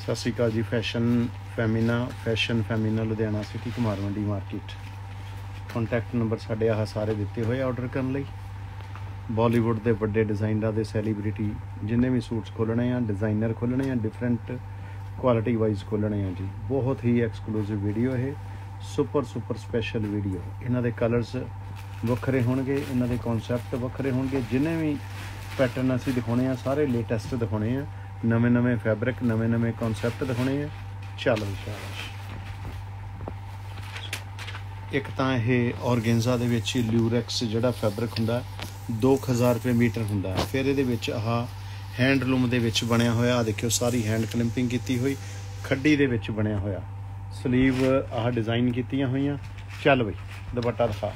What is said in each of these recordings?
सत श्री अकाल जी। Fashion Femina Ludhiana city Kumar Mandi market. Contact number साढ़े आह सारे दिते हुए ऑर्डर करने लई। बॉलीवुड के बड़े डिज़ाइनर के सैलीब्रिटी जिन्हें भी सूट्स खोलने हैं, डिज़ाइनर खोलने हैं, डिफरेंट क्वालिटी वाइज खोलने हैं जी। बहुत ही एक्सक्लूसिव वीडियो है, सुपर स्पैशल वीडियो। इन्हों के कलर्स वक्रे होणगे, इन्हों के कॉन्सैप्ट वक्रे होणगे। जिन्हें भी पैटर्न असीं दिखाने हैं सारे लेटैसट दिखाने हैं, नवे फैब्रिक, नवे कॉन्सैप्ट दिखाने हैं। चल विशाल एक तो यह ऑर्गेंजा दे विच ल्यूरैक्स जिहड़ा फैब्रिक हुंदा 2000 रुपये मीटर हुंदा। फिर ये आह हैंडलूम दे विच बनया होया, आ देखियो सारी हैंड क्लिंपिंग की हुई, खड्डी दे विच बनया होया, स्लीव आह डिज़ाइन कीतियां होईयां। चल बई दुपट्टा दिखा।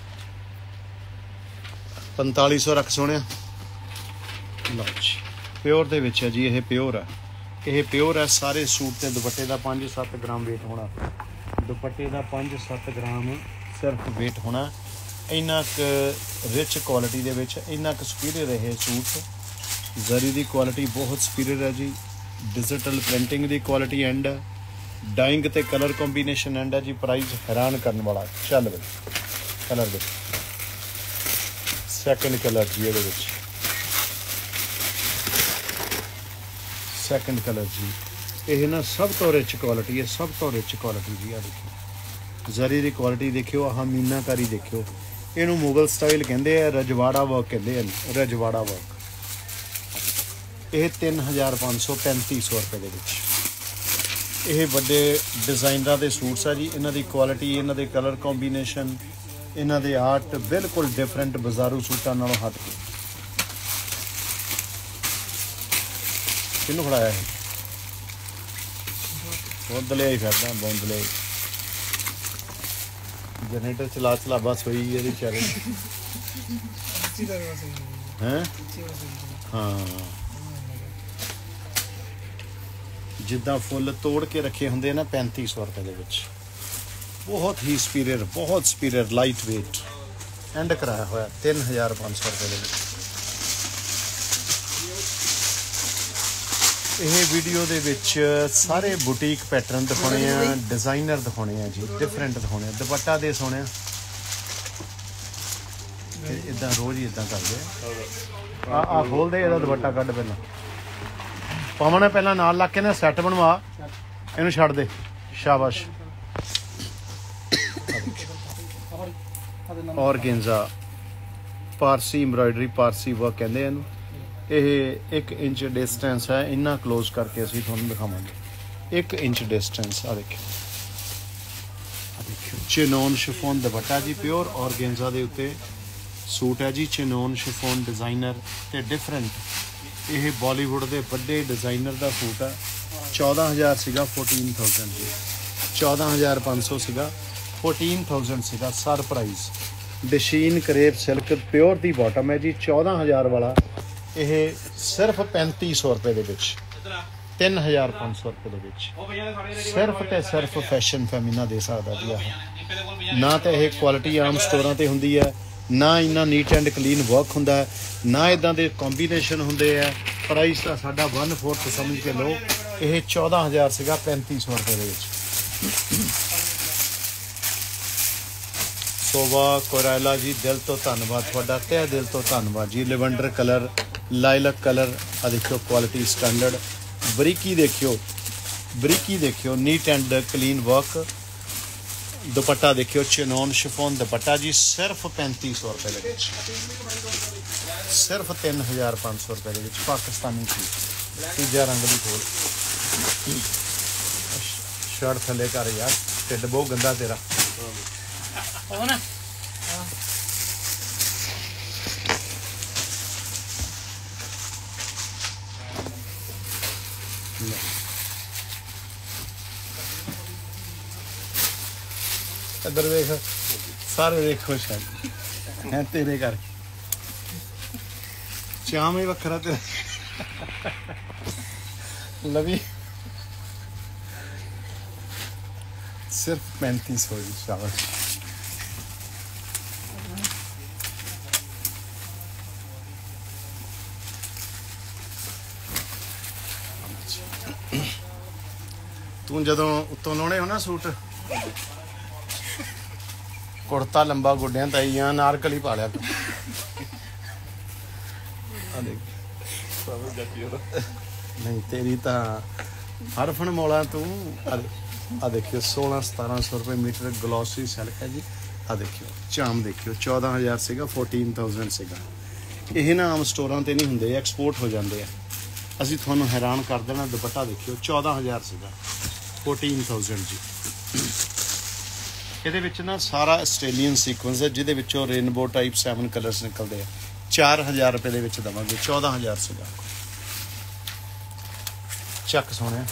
4500 रख सोने। लो जी प्योर दे विच है जी, यह प्योर है, यह प्योर है। सारे सूट के दुपट्टे का 5-7 ग्राम वेट होना, दुपट्टे का 5-7 ग्राम सिर्फ वेट होना। इन्ना क रिच क्वालिटी दे विच इन्ना क सुपीरियर है सूट। जरी की क्वालिटी बहुत सुपीरियर है जी। डिजिटल प्रिंटिंग की क्वालिटी एंड है, डाइंग ते कलर कॉम्बीनेशन एंड है जी। प्राइस हैरान करने वाला। चल बई कलर दे सैकेंड कलर जी, ये सैकेंड कलर जी। यह ना सब तो रिच क्वालिटी है, सब तो रिच क्वालिटी जी। आ देखियो जरी की क्वालिटी देखियो, आह मीनाकारी देखियो। इनू मुगल स्टाइल कहते हैं, रजवाड़ा वर्क कहते हैं, रजवाड़ा वर्क। यह 3500 3500 रुपये के विच यह बड़े डिज़ाइनर के सूट्स है जी। इन्हों की क्वालिटी, इन्हों के कलर कॉम्बीनेशन, इन्हों के आर्ट बिल्कुल डिफरेंट बाजारू सूटां नालों हट के। किनू फड़ाया है? बौंदलिया ही फिरदा, बौंदलिया ही। जनरेटर चला बस हुई ये चल हैं। हाँ जिदा फुल तोड़ के रखे होंगे ना 3500 रुपये के विच। बहुत ही सुपीरियर लाइट वेट एंड कराया होया 3500 रुपये के विच। यह वीडियो दे विच सारे बुटीक पैटर्न दिखाने हैं, डिज़ाइनर दिखाने हैं जी, डिफरेंट दिखाने। दुपट्टा दे सोने इदा रोज़ ही इदा कर दे। आ खोल दे, ਇਹਦਾ दुपट्टा कढ़ पहला पावना, पहला नाल ला के ना सैट बनवा, इनू छड़ दे। शाबाश। Organza Parsi embroidery, Parsi work कहते हैं। यह 1 इंच डिस्टेंस है, इन्ना क्लोज करके असीं तुहानूं दिखावांगे। 1 इंच डिस्टेंस। आ देखियो चिनोन शिफोन दुपट्टा जी, प्योर ऑर्गेंजा दे उत्ते सूट है जी। चिनोन शिफोन डिज़ाइनर ते डिफरेंट। यह बॉलीवुड के बड़े डिज़ाइनर का सूट है। 14000 सीगा, 14000 जी। 14500 सीगा, 14000 सीगा सरप्राइज। डशीन करेप सिल्क प्योर दी बॉटम है जी। 14000 वाला यह सिर्फ 3500 रुपये के विच, 3500 रुपये के विच सिर्फ तो सिर्फ फैशन फैमिना दे सकता जी। आह ना तो यह क्वालिटी आम स्टोरां ते हुंदी है, ना इन्ना नीट एंड क्लीन वर्क हुंदा है, ना इदां दे कॉम्बीनेशन हुंदे है। प्राइस का साडा 1/4 समझ के लो। यह 14000 सीगा, 3500 रुपये के विच। सोवा कोरायला जी, दिल तो धन्नवाद तुहाडा, तह दिल तो धन्नवाद जी। लिवेंडर कलर, लाइलक कलर, आ देखियो क्वालिटी स्टैंडर्ड। बरीकी देखियो, neat and clean work. Dupatta देखियो, चिनोन शिफोन दुपट्टा जी, सिर्फ 3500 रुपये के विच, सिर्फ 3500 रुपये के विच। पाकिस्तानी चीज। तीजा रंग भी खोल, शर्ट थले कर यार, ढिड बहुत गंदा तेरा। इधर देख, सारे देख खुश हैं तेरे कर। चाम ही वखरा तेरा। लवी सिर्फ 3500 जी। शाबाश। ਤੂੰ ਜਦੋਂ ਉੱਤੋਂ ਲਾਉਣੇ ਹੋ ਨਾ ਸੂਟ, ਕੁੜਤਾ ਲੰਬਾ ਗੁੱਡਿਆਂ ਤਾਈ ਜਾਂ ਨਾਰਕਲੀ ਪਾ ਲਿਆ ਤੂੰ। ਆ ਦੇਖ ਨਹੀਂ ਤੇਰੀ ਤਾਂ ਹਰਫਨ ਮੌਲਾ ਤੂੰ। ਆ ਦੇਖਿਓ 1600-1700 ਰੁਪਏ ਮੀਟਰ ਗਲੋਸੀ ਸਿਲਕ ਹੈ ਜੀ। ਆ ਦੇਖਿਓ ਚਾਮ ਦੇਖਿਓ 14000 ਸੀਗਾ 14000 ਸੀਗਾ। ਇਹ ਨਾ ਆਮ ਸਟੋਰਾਂ ਤੇ ਨਹੀਂ ਹੁੰਦੇ, ਐਕਸਪੋਰਟ ਹੋ ਜਾਂਦੇ ਆ। ਅਸੀਂ ਤੁਹਾਨੂੰ ਹੈਰਾਨ ਕਰ ਦੇਣਾ। ਦੁਪੱਟਾ ਦੇਖਿਓ 14000 ਸੀਗਾ 14000 ਜੀ। ਇਹਦੇ ਵਿੱਚ ਨਾ ਸਾਰਾ ਆਸਟ੍ਰੇਲੀਅਨ ਸੀਕੁਐਂਸ ਹੈ ਜਿਹਦੇ ਵਿੱਚੋਂ ਰੇਨਬੋ ਟਾਈਪ 7 ਕਲਰਸ ਨਿਕਲਦੇ ਆ। 4000 ਰੁਪਏ ਦੇ ਵਿੱਚ ਦੇਵਾਂਗੇ। 14000 ਸੀਗਾ। ਚੱਕ ਸੋਹਣਿਆ।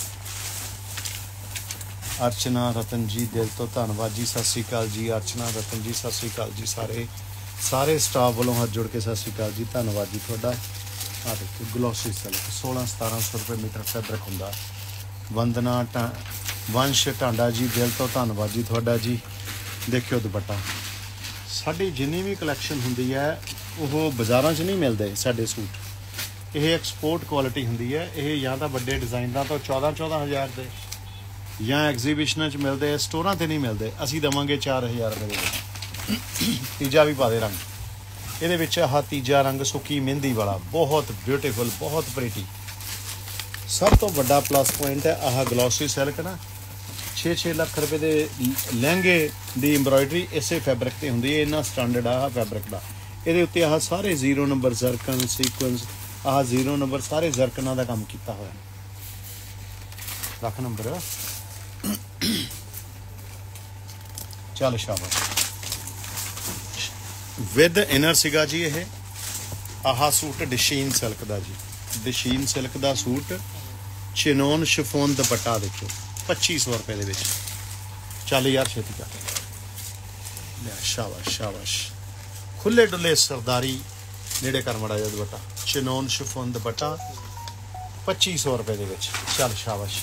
ਅਰਚਨਾ ਰਤਨ ਜੀ ਦਿਲ ਤੋਂ ਧੰਨਵਾਦ ਜੀ। ਸਤਿ ਸ਼੍ਰੀ ਅਕਾਲ ਜੀ ਅਰਚਨਾ ਰਤਨ ਜੀ, ਸਤਿ ਸ਼੍ਰੀ ਅਕਾਲ ਜੀ। ਸਾਰੇ ਸਟਾਫ ਵੱਲੋਂ ਹੱਥ ਜੋੜ ਕੇ ਸਤਿ ਸ਼੍ਰੀ ਅਕਾਲ ਜੀ, ਧੰਨਵਾਦ ਜੀ ਤੁਹਾਡਾ। ਆ ਦੇਖੋ ਗਲੋਸੀ ਸਿਲਕ 1600-1700 ਰੁਪਏ ਮੀਟਰ ਫੈਬਰਿਕ ਹੁੰਦਾ। ਵੰਦਨਾ ਵੰਸ਼ ਟਾਂਡਾ ਜੀ ਦਿਲ ਤੋਂ ਧੰਨਵਾਦ ਜੀ ਤੁਹਾਡਾ ਜੀ। ਦੇਖਿਓ ਦੁਪੱਟਾ। ਸਾਡੀ ਜਿੰਨੀ ਵੀ ਕਲੈਕਸ਼ਨ ਹੁੰਦੀ ਹੈ ਉਹ ਬਾਜ਼ਾਰਾਂ 'ਚ ਨਹੀਂ ਮਿਲਦੇ ਸਾਡੇ ਸੂਟ। ਇਹ ਐਕਸਪੋਰਟ ਕੁਆਲਿਟੀ ਹੁੰਦੀ ਹੈ। ਇਹ ਜਾਂ ਤਾਂ ਵੱਡੇ ਡਿਜ਼ਾਈਨਰਾਂ ਤੋਂ 14,000 ਦੇ, ਜਾਂ ਐਗਜ਼ੀਬਿਸ਼ਨਾਂ 'ਚ ਮਿਲਦੇ ਆ, ਸਟੋਰਾਂ 'ਤੇ ਨਹੀਂ ਮਿਲਦੇ। ਅਸੀਂ ਦੇਵਾਂਗੇ 4000 ਰੁਪਏ ਦੇ ਵਿੱਚ। ਤੀਜਾ ਵੀ ਪਾ ਦੇ ਰੰਗ ਇਹਦੇ ਵਿੱਚ। ਆਹ ਤੀਜਾ ਰੰਗ ਸੁੱਕੀ ਮਹਿੰਦੀ ਵਾਲਾ, ਬਹੁਤ ਬਿਊਟੀਫੁਲ, ਬਹੁਤ ਪ੍ਰੀਟੀ। ਸਭ ਤੋਂ ਵੱਡਾ ਪਲੱਸ ਪੁਆਇੰਟ ਹੈ ਆਹ ਗਲੋਸੀ ਸਿਲਕ ਨਾ। 6-6 ਲੱਖ ਰੁਪਏ ਦੇ ਲਹਿੰਗੇ ਦੀ ਐਮਬਰਾਇਡਰੀ ਇਸੇ ਫੈਬਰਿਕ ਤੇ ਹੁੰਦੀ ਹੈ। ਇੰਨਾ ਸਟੈਂਡਰਡ ਆ ਫੈਬਰਿਕ ਦਾ। ਇਹਦੇ ਉੱਤੇ ਆਹ ਸਾਰੇ 0 ਨੰਬਰ ਜ਼ਰਕਨ ਸੀਕੁਐਂਸ, ਆਹ 0 ਨੰਬਰ ਸਾਰੇ ਜ਼ਰਕਨਾਂ ਦਾ ਕੰਮ ਕੀਤਾ ਹੋਇਆ। ਰੱਖ ਨੰਬਰ। ਚੱਲ ਸ਼ਾਬਾਸ਼। ਵਿਦ ਇਨਰ ਸੀਗਾ ਜੀ ਇਹ। ਆਹ ਸੂਟ ਡਿਸ਼ੀਨ ਸਿਲਕ ਦਾ ਜੀ। ਡਿਸ਼ੀਨ ਸਿਲਕ ਦਾ ਸੂਟ, ਚਿਨੋਨ ਸ਼ਿਫੋਨ ਦੁਪੱਟਾ ਦੇਖੋ 2500 ਰੁਪਏ ਦੇ ਵਿੱਚ। ਚੱਲ ਯਾਰ ਛੇਤੀ ਕਰ। ਸ਼ਾਬਾਸ਼ ਸ਼ਾਬਾਸ਼। ਖੁੱਲੇ ਡੁੱਲੇ ਸਰਦਾਰੀ ਨੇੜੇ ਕਰ ਮੜਾ ਜਾ। ਦੁਪੱਟਾ ਚਿਨੋਨ ਸ਼ਿਫੋਨ ਦੁਪੱਟਾ 2500 ਰੁਪਏ ਦੇ ਵਿੱਚ। ਚੱਲ ਸ਼ਾਬਾਸ਼।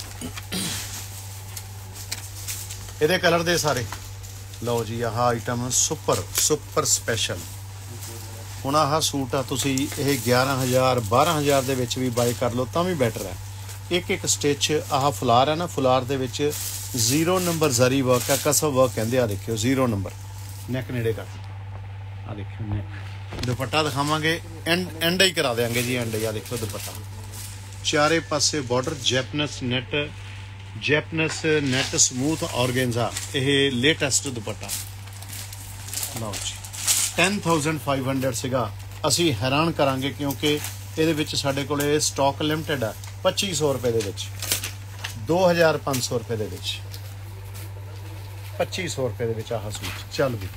ਇਹਦੇ ਕਲਰ ਦੇ ਸਾਰੇ ਲਓ ਜੀ। ਆਹ ਆਈਟਮ ਸੁਪਰ ਸਪੈਸ਼ਲ। ਹੁਣ ਆਹ ਸੂਟ ਆ, ਤੁਸੀਂ ਇਹ 11000 12000 ਦੇ ਵਿੱਚ ਵੀ ਬਾਈ ਕਰ ਲਓ ਤਾਂ ਵੀ ਬੈਟਰ ਹੈ। ਇੱਕ ਸਟਿਚ ਆਹ ਫੁਲਾਰ ਹੈ ਨਾ, ਫੁਲਾਰ ਦੇ ਵਿੱਚ 0 ਨੰਬਰ ਜ਼ਰੀ ਵਰਕ ਹੈ, ਕਸਬ ਵਰਕ ਕਹਿੰਦੇ ਆ। ਦੇਖਿਓ 0 ਨੰਬਰ। ਨੈਕ ਨੇੜੇ ਕਰ। ਆ ਦੇਖਿਓ ਨੈਕ। ਦੁਪੱਟਾ ਦਿਖਾਵਾਂਗੇ, ਐਂਡ ਹੀ ਕਰਾ ਦੇਵਾਂਗੇ ਜੀ, ਐਂਡ ਹੀ। ਆ ਦੇਖਿਓ ਦੁਪੱਟਾ ਚਾਰੇ ਪਾਸੇ border, Japanese net smooth organza. ਇਹ ਲੇਟੈਸਟ ਦੁਪੱਟਾ ਲਓ ਜੀ। 10500 ਸੀਗਾ। ਅਸੀਂ ਹੈਰਾਨ ਕਰਾਂਗੇ ਕਿਉਂਕਿ ਇਹਦੇ ਵਿੱਚ ਸਾਡੇ ਕੋਲੇ ਸਟਾਕ ਲਿਮਟਿਡ ਹੈ। 2500 ਰੁਪਏ ਦੇ ਵਿੱਚ, 2500 ਰੁਪਏ ਦੇ ਵਿੱਚ, 2500 ਰੁਪਏ ਦੇ ਵਿੱਚ ਆਹ ਸੂਟ। ਚੱਲ ਵੀ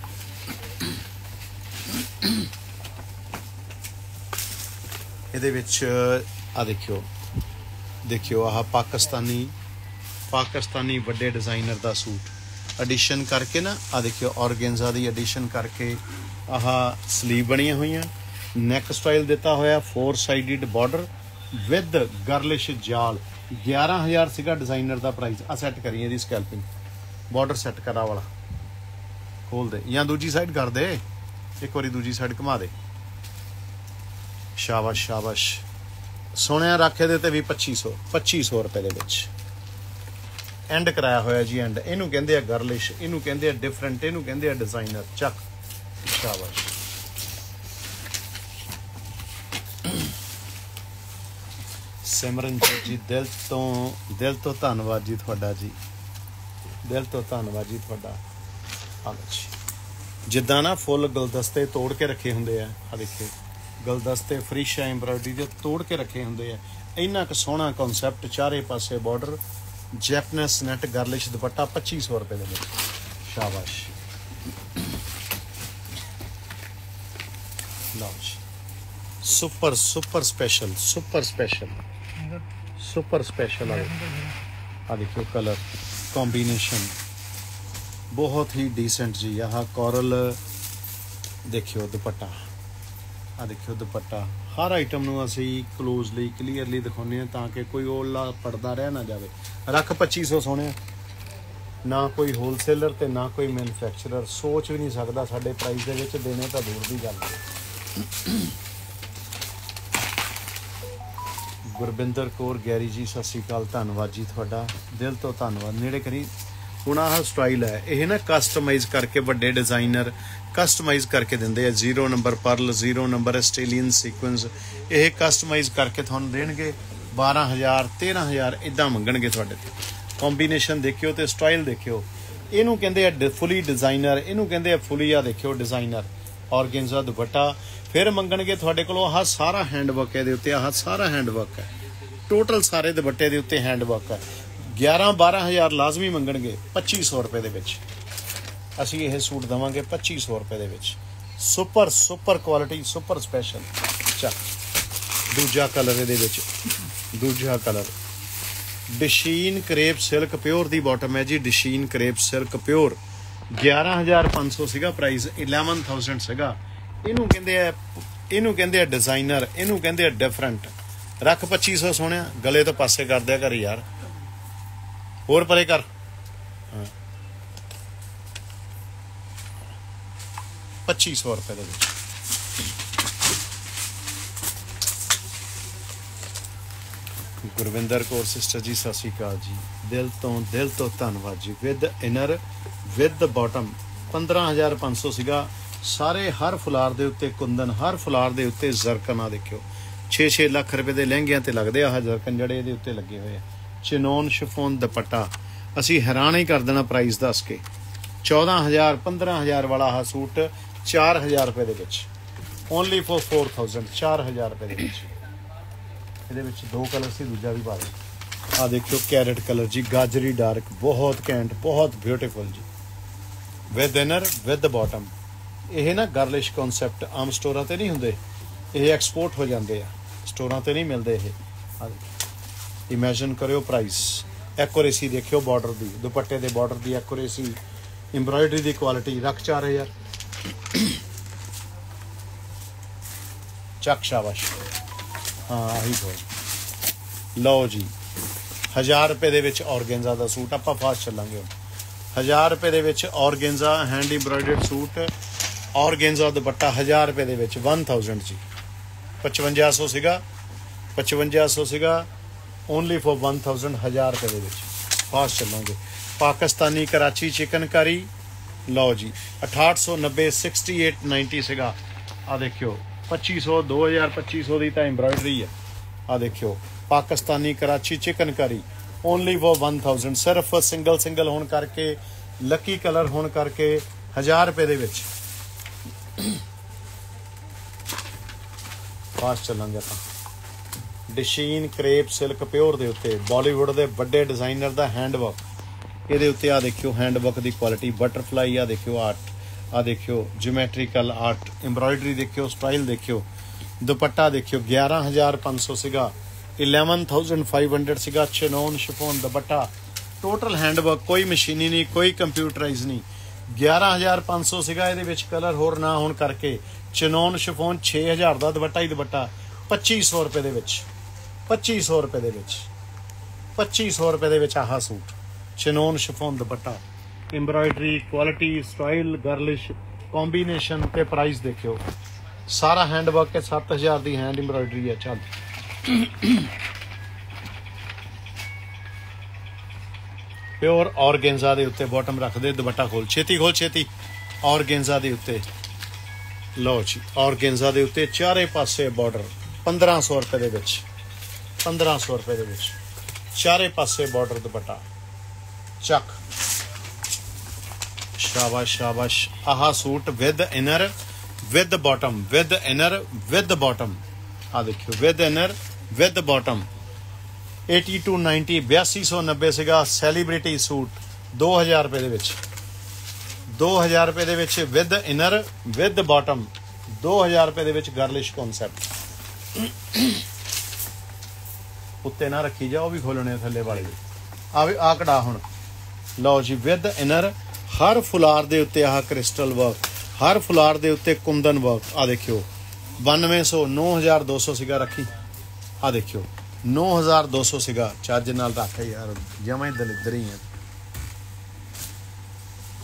ਇਹਦੇ ਵਿੱਚ ਆ ਦੇਖਿਓ ਆਹ ਪਾਕਿਸਤਾਨੀ ਵੱਡੇ ਡਿਜ਼ਾਈਨਰ ਦਾ ਸੂਟ ਐਡੀਸ਼ਨ ਕਰਕੇ ਨਾ। ਆ ਦੇਖਿਓ ਔਰਗੈਂਜ਼ਾ ਦੀ ਐਡੀਸ਼ਨ ਕਰਕੇ ਆਹ ਸਲੀਵ ਬਣੀਆਂ ਹੋਈਆਂ, ਨੈਕ ਸਟਾਈਲ ਦਿੱਤਾ ਹੋਇਆ, 4 ਸਾਈਡਡ ਬਾਰਡਰ ਵਿਦ ਗਰਲਿਸ਼ ਜਾਲ। 11000 ਸੀਗਾ ਡਿਜ਼ਾਈਨਰ ਦਾ ਪ੍ਰਾਈਸ। ਆ ਸੈੱਟ ਕਰੀਏ ਇਹਦੀ ਸਕੈਲਪਿੰਗ, ਬਾਰਡਰ ਸੈੱਟ ਕਰਾ ਵਾਲਾ। ਖੋਲ ਦੇ ਜਾਂ ਦੂਜੀ ਸਾਈਡ ਕਰ ਦੇ, ਇੱਕ ਵਾਰੀ ਦੂਜੀ ਸਾਈਡ ਘੁਮਾ ਦੇ। ਸ਼ਾਬਾਸ਼ ਸ਼ਾਬਾਸ਼। ਸੋਹਣਿਆ ਰੱਖ ਇਹਦੇ ਤੇ ਵੀ 2500 ਰੁਪਏ ਦੇ ਵਿੱਚ ਐਂਡ ਕਰਾਇਆ ਹੋਇਆ ਜੀ। ਐਂਡ ਇਹਨੂੰ ਕਹਿੰਦੇ ਆ ਗਰਲਿਸ਼, ਇਹਨੂੰ ਕਹਿੰਦੇ ਆ ਡਿਫਰੈਂਟ, ਇਹਨੂੰ ਕਹਿੰਦੇ ਆ ਡਿਜ਼ਾਈਨਰ। ਚੱਕ ਸ਼ਾਬਾਸ਼। ਸਿਮਰਨਜੀਤ ਜੀ ਦਿਲ ਤੋਂ ਧੰਨਵਾਦ ਜੀ ਤੁਹਾਡਾ ਜੀ, ਦਿਲ ਤੋਂ ਧੰਨਵਾਦ ਜੀ ਤੁਹਾਡਾ। ਜਿੱਦਾਂ ਨਾ ਫੁੱਲ ਗੁਲਦਸਤੇ ਤੋੜ ਕੇ ਰੱਖੇ ਹੁੰਦੇ ਆ। ਆ ਦੇਖਿਓ ਗੁਲਦਸਤੇ ਫ੍ਰਿਸ਼ ਐਮਬਰਾਇਡਰੀ ਦੇ ਤੋੜ ਕੇ ਰੱਖੇ ਹੁੰਦੇ ਆ। ਇੰਨਾ ਕੁ ਸੋਹਣਾ ਕਨਸੈਪਟ, ਚਾਰੇ ਪਾਸੇ border, Japanese net girlish dupatta 2500 ਰੁਪਏ ਦੇ ਵਿੱਚ। ਸ਼ਾਬਾਸ਼। ਲਓ ਜੀ ਸੁਪਰ ਸਪੈਸ਼ਲ ਆ ਦੇਖਿਓ ਕਲਰ ਕੰਬੀਨੇਸ਼ਨ ਬਹੁਤ ਹੀ ਡੀਸੈਂਟ ਜੀ। ਆਹ ਕੋਰਲ ਦੇਖਿਓ ਦੁਪੱਟਾ। ਆ ਦੇਖਿਓ ਦੁਪੱਟਾ। ਹਰ ਆਈਟਮ ਨੂੰ ਅਸੀਂ ਕਲੋਜ਼ਲੀ ਕਲੀਅਰਲੀ ਦਿਖਾਉਂਦੇ ਹਾਂ ਤਾਂ ਕਿ ਕੋਈ ਓਲਾ ਪੜਦਾ ਰਹਿ ਨਾ ਜਾਵੇ। ਰੱਖ 2500 ਸੋਹਣਿਆ। ਨਾ ਕੋਈ ਹੋਲਸੇਲਰ ਤੇ ਨਾ ਕੋਈ ਮੈਨੂਫੈਕਚਰਰ ਸੋਚ ਵੀ ਨਹੀਂ ਸਕਦਾ ਸਾਡੇ ਪ੍ਰਾਈਸ ਦੇ ਵਿੱਚ ਦੇਣੇ ਤਾਂ ਦੂਰ ਦੀ ਗੱਲ ਹੈ। ਗੁਰਵਿੰਦਰ ਕੌਰ ਗੈਰੀ ਜੀ ਸਤਿ ਸ਼੍ਰੀ ਅਕਾਲ, ਧੰਨਵਾਦ ਜੀ ਤੁਹਾਡਾ, ਦਿਲ ਤੋਂ ਧੰਨਵਾਦ। ਨੇੜੇ ਕਰੀ। ਹੁਣ ਆਹ ਸਟਾਈਲ ਹੈ, ਇਹ ਨਾ ਕਸਟਮਾਈਜ਼ ਕਰਕੇ ਵੱਡੇ ਡਿਜ਼ਾਈਨਰ ਕਸਟਮਾਈਜ਼ ਕਰਕੇ ਦਿੰਦੇ ਆ। 0 number pearl, 0 number Australian sequins, ਇਹ ਕਸਟਮਾਈਜ਼ ਕਰਕੇ ਤੁਹਾਨੂੰ ਦੇਣਗੇ 12,000 13,000 ਇਦਾਂ ਮੰਗਣਗੇ ਤੁਹਾਡੇ ਤੇ। ਕੰਬੀਨੇਸ਼ਨ ਦੇਖਿਓ ਤੇ ਸਟਾਈਲ ਦੇਖਿਓ। ਇਹਨੂੰ ਕਹਿੰਦੇ ਆ ਫੁੱਲੀ ਡਿਜ਼ਾਈਨਰ, ਇਹਨੂੰ ਕਹਿੰਦੇ ਆ ਫੁੱਲੀ। ਆ ਦੇਖਿਓ ਡਿਜ਼ਾਈਨਰ ਔਰਗੇਂਜ਼ਾ ਦੁਪੱਟਾ। ਫਿਰ ਮੰਗਣਗੇ ਤੁਹਾਡੇ ਕੋਲੋਂ ਆਹ ਸਾਰਾ ਹੈਂਡ ਵਰਕ, ਇਹਦੇ ਉੱਤੇ ਆਹ ਸਾਰਾ ਹੈਂਡ ਵਰਕ ਹੈ। ਟੋਟਲ ਸਾਰੇ ਦੁਪੱਟੇ ਦੇ ਉੱਤੇ ਹੈਂਡ ਵਰਕ ਹੈ। 11-12,000 ਲਾਜ਼ਮੀ ਮੰਗਣਗੇ। 2500 ਰੁਪਏ ਦੇ ਵਿੱਚ ਅਸੀਂ ਇਹ ਸੂਟ ਦੇਵਾਂਗੇ, 2500 ਰੁਪਏ ਦੇ ਵਿੱਚ। Super quality, super special. ਚੱਲ ਦੂਜਾ ਕਲਰ ਇਹਦੇ ਵਿੱਚ, ਦੂਜਾ ਕਲਰ ਡਿਸ਼ੀਨ ਕਰੇਪ ਸਿਲਕ ਪਿਓਰ ਦੀ ਬਾਟਮ ਹੈ ਜੀ। ਡਿਸ਼ੀਨ ਕਰੇਪ ਸਿਲਕ ਪਿਓਰ 11,500 ਸੀਗਾ ਪ੍ਰਾਈਸ, 11,000 ਸੀਗਾ। ਇਹਨੂੰ ਕਹਿੰਦੇ ਆ ਡਿਜ਼ਾਈਨਰ, ਇਹਨੂੰ ਕਹਿੰਦੇ ਆ ਡਿਫਰੈਂਟ। ਰੱਖ 2500 ਸੋਹਣਿਆ, ਗਲੇ ਤੋਂ ਪਾਸੇ ਕਰ ਦਿਆ ਕਰ ਯਾਰ, ਹੋਰ ਪਰੇ ਕਰ। ਹਾਂ 2500 ਰੁਪਏ ਦੇ ਵਿੱਚ। ਗੁਰਵਿੰਦਰ ਕੌਰ ਸਿਸਟਰ ਜੀ ਸਤਿ ਸ਼੍ਰੀ ਅਕਾਲ ਜੀ, ਦਿਲ ਤੋਂ ਧੰਨਵਾਦ ਜੀ। ਵਿਦ ਇਨਰ ਵਿਦ ਬਾਟਮ 15,500 ਸੀਗਾ। ਸਾਰੇ ਹਰ ਫੁਲਾਰ ਦੇ ਉੱਤੇ ਕੁੰਦਨ, ਹਰ ਫੁਲਾਰ ਦੇ ਉੱਤੇ ਜ਼ਰਕਨ। ਆ ਦੇਖਿਓ 6-6 ਲੱਖ ਰੁਪਏ ਦੇ ਲਹਿੰਗਿਆਂ ਤੇ ਲੱਗਦੇ ਆ ਜ਼ਰਕਨ ਜਿਹੜੇ ਇਹਦੇ ਉੱਤੇ ਲੱਗੇ ਹੋਏ ਆ। ਚਿਨੋਨ ਸ਼ਿਫੋਨ ਦੁਪੱਟਾ ਅਸੀਂ ਹੈਰਾਨ ਹੀ ਕਰ ਦੇਣਾ ਪ੍ਰਾਈਸ ਦੱਸ ਕੇ। 14,000 15,000 ਵਾਲਾ ਆਹ ਸੂਟ 4,000 ਰੁਪਏ ਦੇ ਵਿੱਚ, ਓਨਲੀ ਫॉर 4,000, 4,000 ਰੁਪਏ ਦੇ ਵਿੱਚ। ਇਹਦੇ ਵਿੱਚ 2 ਕਲਰ ਸੀ, ਦੂਜਾ ਵੀ ਪਾ ਦਿਓ। ਆ ਦੇਖਿਓ ਕੈਰਟ ਕਲਰ ਜੀ, ਗਾਜਰੀ ਡਾਰਕ, ਬਹੁਤ ਘੈਂਟ, ਬਹੁਤ ਬਿਊਟੀਫੁਲ ਜੀ। With inner with bottom. ਇਹ ਨਾ ਗਰਲਿਸ਼ ਕਨਸੈਪਟ ਆਮ ਸਟੋਰਾਂ ਤੇ ਨਹੀਂ ਹੁੰਦੇ, ਇਹ ਐਕਸਪੋਰਟ ਹੋ ਜਾਂਦੇ ਆ, ਸਟੋਰਾਂ ਤੇ ਨਹੀਂ ਮਿਲਦੇ ਇਹ। ਇਮੇਜਿਨ ਕਰਿਓ ਪ੍ਰਾਈਸ। ਐਕੂਰੇਸੀ ਦੇਖਿਓ ਬਾਰਡਰ ਦੀ, ਦੁਪੱਟੇ ਦੇ ਬਾਰਡਰ ਦੀ ਐਕੂਰੇਸੀ, ਐਮਬਰਾਇਡਰੀ ਦੀ ਕੁਆਲਿਟੀ। ਰੱਖ 4,000 ਚੱਕ ਸ਼ਾਬਾਸ਼। ਹਾਂ ਆਹੀ ਕੋਲ ਲਓ ਜੀ। 1000 ਰੁਪਏ ਦੇ ਵਿੱਚ ਔਰਗੇਂਜ਼ਾ ਦਾ ਸੂਟ। ਆਪਾਂ ਫਾਸਟ ਚੱਲਾਂਗੇ ਹੁਣ। 1000 ਰੁਪਏ ਦੇ ਵਿੱਚ organza hand embroidered suit, organza dupatta 1000 ਰੁਪਏ ਦੇ ਵਿੱਚ, 1000 ਜੀ। 5500 ਸੀਗਾ, 5500 ਸੀਗਾ, ਓਨਲੀ ਫॉर 1000, 1000 ਰੁਪਏ ਦੇ ਵਿੱਚ। ਫਾਸਟ ਚੱਲਾਂਗੇ। ਪਾਕਿਸਤਾਨੀ ਕਰਾਚੀ ਚਿਕਨਕਾਰੀ ਲਓ ਜੀ 6890, 6890 ਸੀਗਾ। ਆ ਦੇਖਿਓ 2500, 2000, 2500 ਦੀ ਤਾਂ ਐਮਬਰਾਇਡਰੀ ਹੈ। ਆ ਦੇਖਿਓ ਪਾਕਿਸਤਾਨੀ ਕਰਾਚੀ ਚਿਕਨਕਾਰੀ ਓਨਲੀ ਫॉर 1000। ਸਿਰਫ ਸਿੰਗਲ ਹੋਣ ਕਰਕੇ, ਲੱਕੀ ਕਲਰ ਹੋਣ ਕਰਕੇ 1000 ਰੁਪਏ ਦੇ ਵਿੱਚ। ਫਾਸਟ ਚੱਲਾਂਗੇ ਆਪਾਂ। ਡਿਸ਼ੀਨ ਕਰੇਪ ਸਿਲਕ ਪਿਓਰ ਦੇ ਉੱਤੇ ਬਾਲੀਵੁੱਡ ਦੇ ਵੱਡੇ ਡਿਜ਼ਾਈਨਰ ਦਾ ਹੈਂਡ ਵਰਕ। ਇਹਦੇ ਉੱਤੇ ਆ ਦੇਖਿਓ ਹੈਂਡ ਵਰਕ ਦੀ ਕੁਆਲਿਟੀ, ਬਟਰਫਲਾਈ। ਆ ਦੇਖਿਓ ਆਰਟ, ਆ ਦੇਖਿਓ ਜਿਓਮੈਟ੍ਰੀਕਲ ਆਰਟ, ਐਮਬਰਾਇਡਰੀ ਦੇਖਿਓ, ਸਟਾਈਲ ਦੇਖਿਓ। ਦੁਪੱਟਾ ਦੇਖਿਓ 11,500 ਸੀਗਾ, 11,500 ਸੀਗਾ। Chinon chiffon dupatta, total hand work, ਕੋਈ ਮਸ਼ੀਨੀ ਨਹੀਂ, ਕੋਈ ਕੰਪਿਊਟਰਾਈਜ਼ ਨਹੀਂ। 11,500 ਸੀਗਾ। ਇਹਦੇ ਵਿੱਚ ਕਲਰ ਹੋਰ ਨਾ ਹੋਣ ਕਰਕੇ ਚਿਨੋਨ ਸ਼ਿਫੋਨ 6,000 ਦਾ ਦੁਪੱਟਾ ਹੀ ਦੁਪੱਟਾ 2500 ਰੁਪਏ ਦੇ ਵਿੱਚ। 2500 ਰੁਪਏ ਦੇ ਵਿੱਚ, 2500 ਰੁਪਏ ਦੇ ਵਿੱਚ ਆਹ suit chinon chiffon dupatta, embroidery, quality, style, girlish combination ਤੇ ਪ੍ਰਾਈਸ ਦੇਖਿਓ। ਸਾਰਾ ਹੈਂਡ ਵਰਕ ਹੈ, 7000 ਦੀ ਹੈਂਡ ਐਮਬਰਾਇਡਰੀ ਹੈ। ਚੱਲ ਪਿਓਰ ਔਰਗੇਂਜ਼ਾ ਦੇ ਉੱਤੇ ਬਾਟਮ ਰੱਖਦੇ, ਦੁਪੱਟਾ ਖੋਲ, ਛੇਤੀ ਖੋਲ, ਛੇਤੀ। ਔਰਗੇਂਜ਼ਾ ਦੇ ਉੱਤੇ ਲਓ ਜੀ, ਔਰਗੇਂਜ਼ਾ ਦੇ ਉੱਤੇ ਚਾਰੇ ਪਾਸੇ ਬਾਰਡਰ 1500 ਰੁਪਏ ਦੇ ਵਿੱਚ, 1500 ਰੁਪਏ ਦੇ ਵਿੱਚ ਚਾਰੇ ਪਾਸੇ ਬਾਰਡਰ ਦੁਪੱਟਾ। ਚੱਕ ਸ਼ਾਬਾਸ਼ ਸ਼ਾਬਾਸ਼। ਆਹ suit with inner with bottom, with inner with bottom. ਆ ਦੇਖਿਓ ਵਿਦ ਇਨਰ ਵਿਦ ਬਾਟਮ 8290, 8290 ਸੀਗਾ। ਸੈਲੀਬ੍ਰਿਟੀ ਸੂਟ 2000 ਰੁਪਏ ਦੇ ਵਿੱਚ, 2000 ਰੁਪਏ ਦੇ ਵਿੱਚ ਵਿਦ ਇਨਰ ਵਿਦ ਬਾਟਮ, 2000 ਰੁਪਏ ਦੇ ਵਿੱਚ ਗਰਲਿਸ਼ ਕਨਸੈਪਟ। ਉੱਤੇ ਨਾ ਰੱਖੀ ਜਾ, ਉਹ ਵੀ ਖੋਲਣੇ ਥੱਲੇ ਵਾਲੇ। ਆ ਕਢਾ ਹੁਣ। ਲਓ ਜੀ ਵਿਦ ਇਨਰ, ਹਰ ਫੁਲਾਰ ਦੇ ਉੱਤੇ ਆਹ ਕ੍ਰਿਸਟਲ ਵਰਕ, ਹਰ ਫੁਲਾਰ ਦੇ ਉੱਤੇ ਕੁੰਦਨ ਵਰਕ। ਆ ਦੇਖਿਓ 9200, 9200 ਸੀਗਾ। ਰੱਖੀ ਆ ਦੇਖਿਓ 9200 ਸੀਗਾ। ਚੱਜ ਨਾਲ ਰੱਖ ਯਾਰ, ਜਮਾਂ ਹੀ ਦਲਿੱਦਰ ਹੀ ਆ।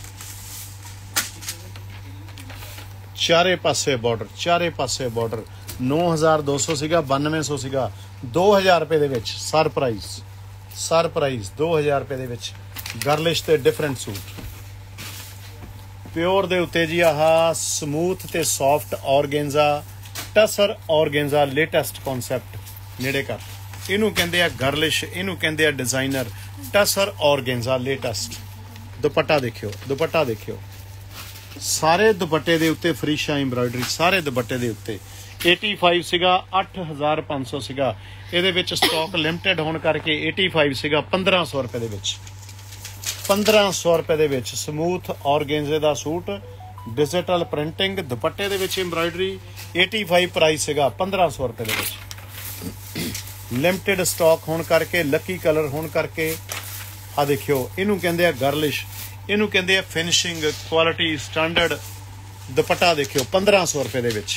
ਚਾਰੇ ਪਾਸੇ ਬਾਰਡਰ, ਚਾਰੇ ਪਾਸੇ ਬਾਰਡਰ 9200 ਸੀਗਾ, 9200 ਸੀਗਾ, 2000 ਰੁਪਏ ਦੇ ਵਿੱਚ ਸਰਪ੍ਰਾਈਜ਼ 2000 ਰੁਪਏ ਦੇ ਵਿੱਚ ਗਰਲਿਸ਼ ਤੇ ਡਿਫਰੈਂਟ ਸੂਟ ਪਿਓਰ ਦੇ ਉੱਤੇ ਜੀ। ਆਹ ਸਮੂਥ ਤੇ soft organza, tussar organza, latest concept ਨੇੜੇ ਕਰ। ਇਹਨੂੰ ਕਹਿੰਦੇ ਆ ਗਰਲਿਸ਼, ਇਹਨੂੰ ਕਹਿੰਦੇ ਆ designer. Tussar organza latest. Dupatta ਦੇਖਿਓ, ਸਾਰੇ ਦੁਪੱਟੇ ਦੇ ਉੱਤੇ ਫਰੀਸ਼ਾ ਐਮਬਰਾਇਡਰੀ, ਸਾਰੇ ਦੁਪੱਟੇ ਦੇ ਉੱਤੇ 85 ਸੀਗਾ, 8500 ਸੀਗਾ। ਇਹਦੇ ਵਿੱਚ ਸਟਾਕ ਲਿਮਟਿਡ ਹੋਣ ਕਰਕੇ 85 ਸੀਗਾ, 1500 ਰੁਪਏ ਦੇ ਵਿੱਚ। 1500 ਰੁਪਏ ਦੇ ਵਿੱਚ ਸਮੂਥ ਔਰਗੇਂਜ਼ੇ ਦਾ ਸੂਟ, ਡਿਜੀਟਲ ਪ੍ਰਿੰਟਿੰਗ, ਦੁਪੱਟੇ ਦੇ ਵਿੱਚ ਐਮਬਰਾਇਡਰੀ। 85 ਪ੍ਰਾਈਸ ਸੀਗਾ, 1500 ਰੁਪਏ ਦੇ ਵਿੱਚ। ਲਿਮਟਿਡ ਸਟਾਕ ਹੋਣ ਕਰਕੇ, ਲੱਕੀ ਕਲਰ ਹੋਣ ਕਰਕੇ। ਆ ਦੇਖਿਓ, ਇਹਨੂੰ ਕਹਿੰਦੇ ਆ ਗਰਲਿਸ਼, ਇਹਨੂੰ ਕਹਿੰਦੇ ਆ ਫਿਨਿਸ਼ਿੰਗ ਕੁਆਲਿਟੀ ਸਟੈਂਡਰਡ। ਦੁਪੱਟਾ ਦੇਖਿਓ 1500 ਰੁਪਏ ਦੇ ਵਿੱਚ,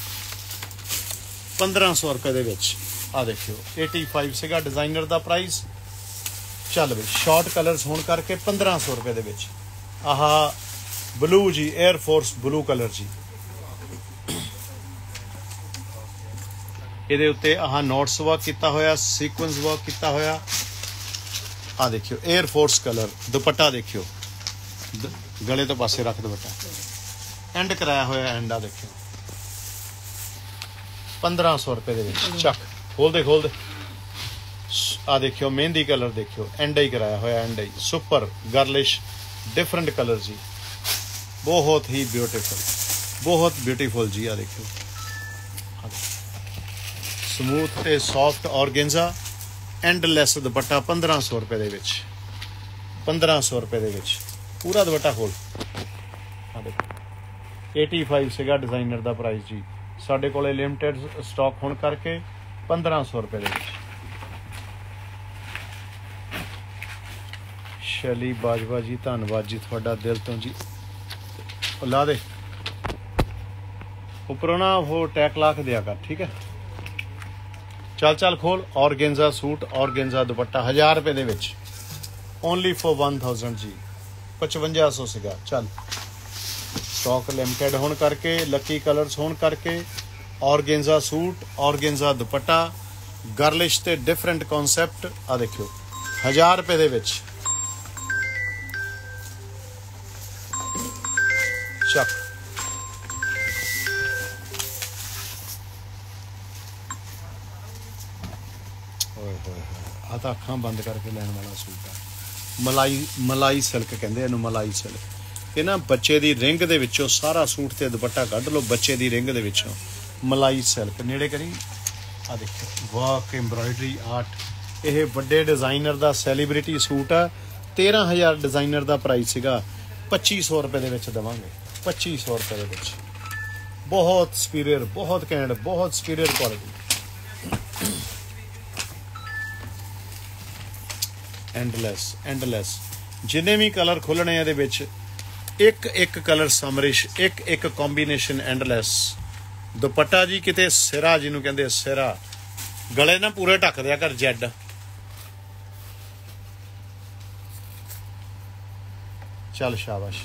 1500 ਰੁਪਏ ਦੇ ਵਿੱਚ। ਆ ਦੇਖਿਓ 85 ਸੀਗਾ ਡਿਜ਼ਾਈਨਰ ਦਾ ਪ੍ਰਾਈਸ। ਚੱਲ ਬਈ ਸ਼ਾਰਟ ਕਲਰਸ ਹੋਣ ਕਰਕੇ 1500 ਰੁਪਏ ਦੇ ਵਿੱਚ। ਆਹ ਬਲੂ ਜੀ, 에ਅਰ ਫੋਰਸ ਬਲੂ ਕਲਰ ਜੀ। ਇਹਦੇ ਉੱਤੇ ਆਹ ਨੋਟਸ ਵਰਕ ਕੀਤਾ ਹੋਇਆ, ਸੀਕੁਐਂਸ ਵਰਕ ਕੀਤਾ ਹੋਇਆ। ਆ ਦੇਖਿਓ 에ਅਰ ਫੋਰਸ ਕਲਰ। ਦੁਪੱਟਾ ਦੇਖਿਓ, ਗਲੇ ਤੋਂ ਪਾਸੇ ਰੱਖ ਦੁਪੱਟਾ, ਐਂਡ ਕਰਾਇਆ ਹੋਇਆ ਐਂਡ। ਆ ਦੇਖਿਓ 1500 ਰੁਪਏ ਦੇ ਵਿੱਚ। ਚੱਕ ਖੋਲ ਦੇ। ਆ ਦੇਖਿਓ ਮਹਿੰਦੀ ਕਲਰ ਦੇਖਿਓ, ਐਂਡ ਹੀ ਕਰਾਇਆ ਹੋਇਆ, ਐਂਡ ਹੀ। ਸੁਪਰ ਗਰਲਿਸ਼ ਡਿਫਰੈਂਟ ਕਲਰ ਜੀ, ਬਹੁਤ ਹੀ ਬਿਊਟੀਫੁਲ ਜੀ। ਆ ਦੇਖਿਓ ਸਮੂਥ ਤੇ ਸੌਫਟ ਔਰਗੇਂਜ਼ਾ, ਐਂਡਲੈਸ ਦੁਪੱਟਾ 1500 ਰੁਪਏ ਦੇ ਵਿੱਚ। 1500 ਰੁਪਏ ਦੇ ਵਿੱਚ ਪੂਰਾ ਦੁਪੱਟਾ ਖੋਲ। ਆ ਦੇਖੋ 85 ਸੀਗਾ ਡਿਜ਼ਾਈਨਰ ਦਾ ਪ੍ਰਾਈਸ ਜੀ। ਸਾਡੇ ਕੋਲੇ ਲਿਮਟਿਡ ਸਟਾਕ ਹੋਣ ਕਰਕੇ 1500 ਰੁਪਏ ਦੇ ਵਿੱਚ। ਸ਼ੈਲੀ ਬਾਜਵਾ ਜੀ, ਧੰਨਵਾਦ ਜੀ ਤੁਹਾਡਾ ਦਿਲ ਤੋਂ ਜੀ। ਲਾ ਦੇ ਉੱਪਰੋਂ ਨਾ ਉਹ ਟੈਕ ਲਾ ਕੇ ਦਿਆ ਕਰ, ਠੀਕ ਹੈ। ਚੱਲ ਖੋਲ। ਔਰਗੇਂਜ਼ਾ ਸੂਟ, ਔਰਗੇਂਜ਼ਾ ਦੁਪੱਟਾ 1000 ਰੁਪਏ ਦੇ ਵਿੱਚ, ਓਨਲੀ ਫॉर 1000 ਜੀ। 5500 ਸੀਗਾ। ਚੱਲ ਸਟਾਕ ਲਿਮਟਿਡ ਹੋਣ ਕਰਕੇ, ਲੱਕੀ ਕਲਰਸ ਹੋਣ ਕਰਕੇ, organza suit, organza dupatta, girlish ਤੇ ਡਿਫਰੈਂਟ ਕਨਸੈਪਟ। ਆ ਦੇਖਿਓ 1000 ਰੁਪਏ ਦੇ ਵਿੱਚ। ਚੱਕ ਆ ਤਾਂ ਅੱਖਾਂ ਬੰਦ ਕਰਕੇ ਲੈਣ ਵਾਲਾ ਸੂਟ ਆ। ਮਲਾਈ ਸਿਲਕ ਕਹਿੰਦੇ ਇਹਨੂੰ, ਮਲਾਈ ਸਿਲਕ। ਇਹ ਨਾ ਬੱਚੇ ਦੀ ਰਿੰਗ ਦੇ ਵਿੱਚੋਂ ਸਾਰਾ ਸੂਟ ਤੇ ਦੁਪੱਟਾ ਕੱਢ ਲਓ, ਬੱਚੇ ਦੀ ਰਿੰਗ ਦੇ ਵਿੱਚੋਂ ਮਲਾਈ ਸਿਲਕ। ਨੇੜੇ ਕਰੀ। ਆ ਦੇਖੋ ਵਾਕ ਐਮਬਰਾਇਡਰੀ ਆਰਟ। ਇਹ ਵੱਡੇ ਡਿਜ਼ਾਈਨਰ ਦਾ ਸੈਲੀਬ੍ਰਿਟੀ ਸੂਟ ਆ। 13000 ਡਿਜ਼ਾਈਨਰ ਦਾ ਪ੍ਰਾਈਸ ਸੀਗਾ, 2500 ਰੁਪਏ ਦੇ ਵਿੱਚ ਦੇਵਾਂਗੇ। 2500 ਰੁਪਏ ਦੇ ਵਿੱਚ। ਬਹੁਤ ਸੁਪੀਰੀਅਰ, ਬਹੁਤ ਕੈਂਡ, ਬਹੁਤ ਸੁਪੀਰੀਅਰ ਕੁਆਲਿਟੀ। ਐਂਡਲੈਸ ਜਿੰਨੇ ਵੀ ਕਲਰ ਖੁੱਲਣੇ ਇਹਦੇ ਵਿੱਚ, ਇੱਕ ਕਲਰ ਸਮਰਿਸ਼, ਇੱਕ ਕੰਬੀਨੇਸ਼ਨ ਐਂਡਲੈਸ। ਦੁਪੱਟਾ ਜੀ ਕਿਤੇ ਸਿਰਾ, ਜਿਹਨੂੰ ਕਹਿੰਦੇ ਸਿਰਾ। ਗਲੇ ਨਾ ਪੂਰੇ ਢੱਕ ਦਿਆ ਕਰ ਜੈਡ। ਚੱਲ ਸ਼ਾਬਾਸ਼।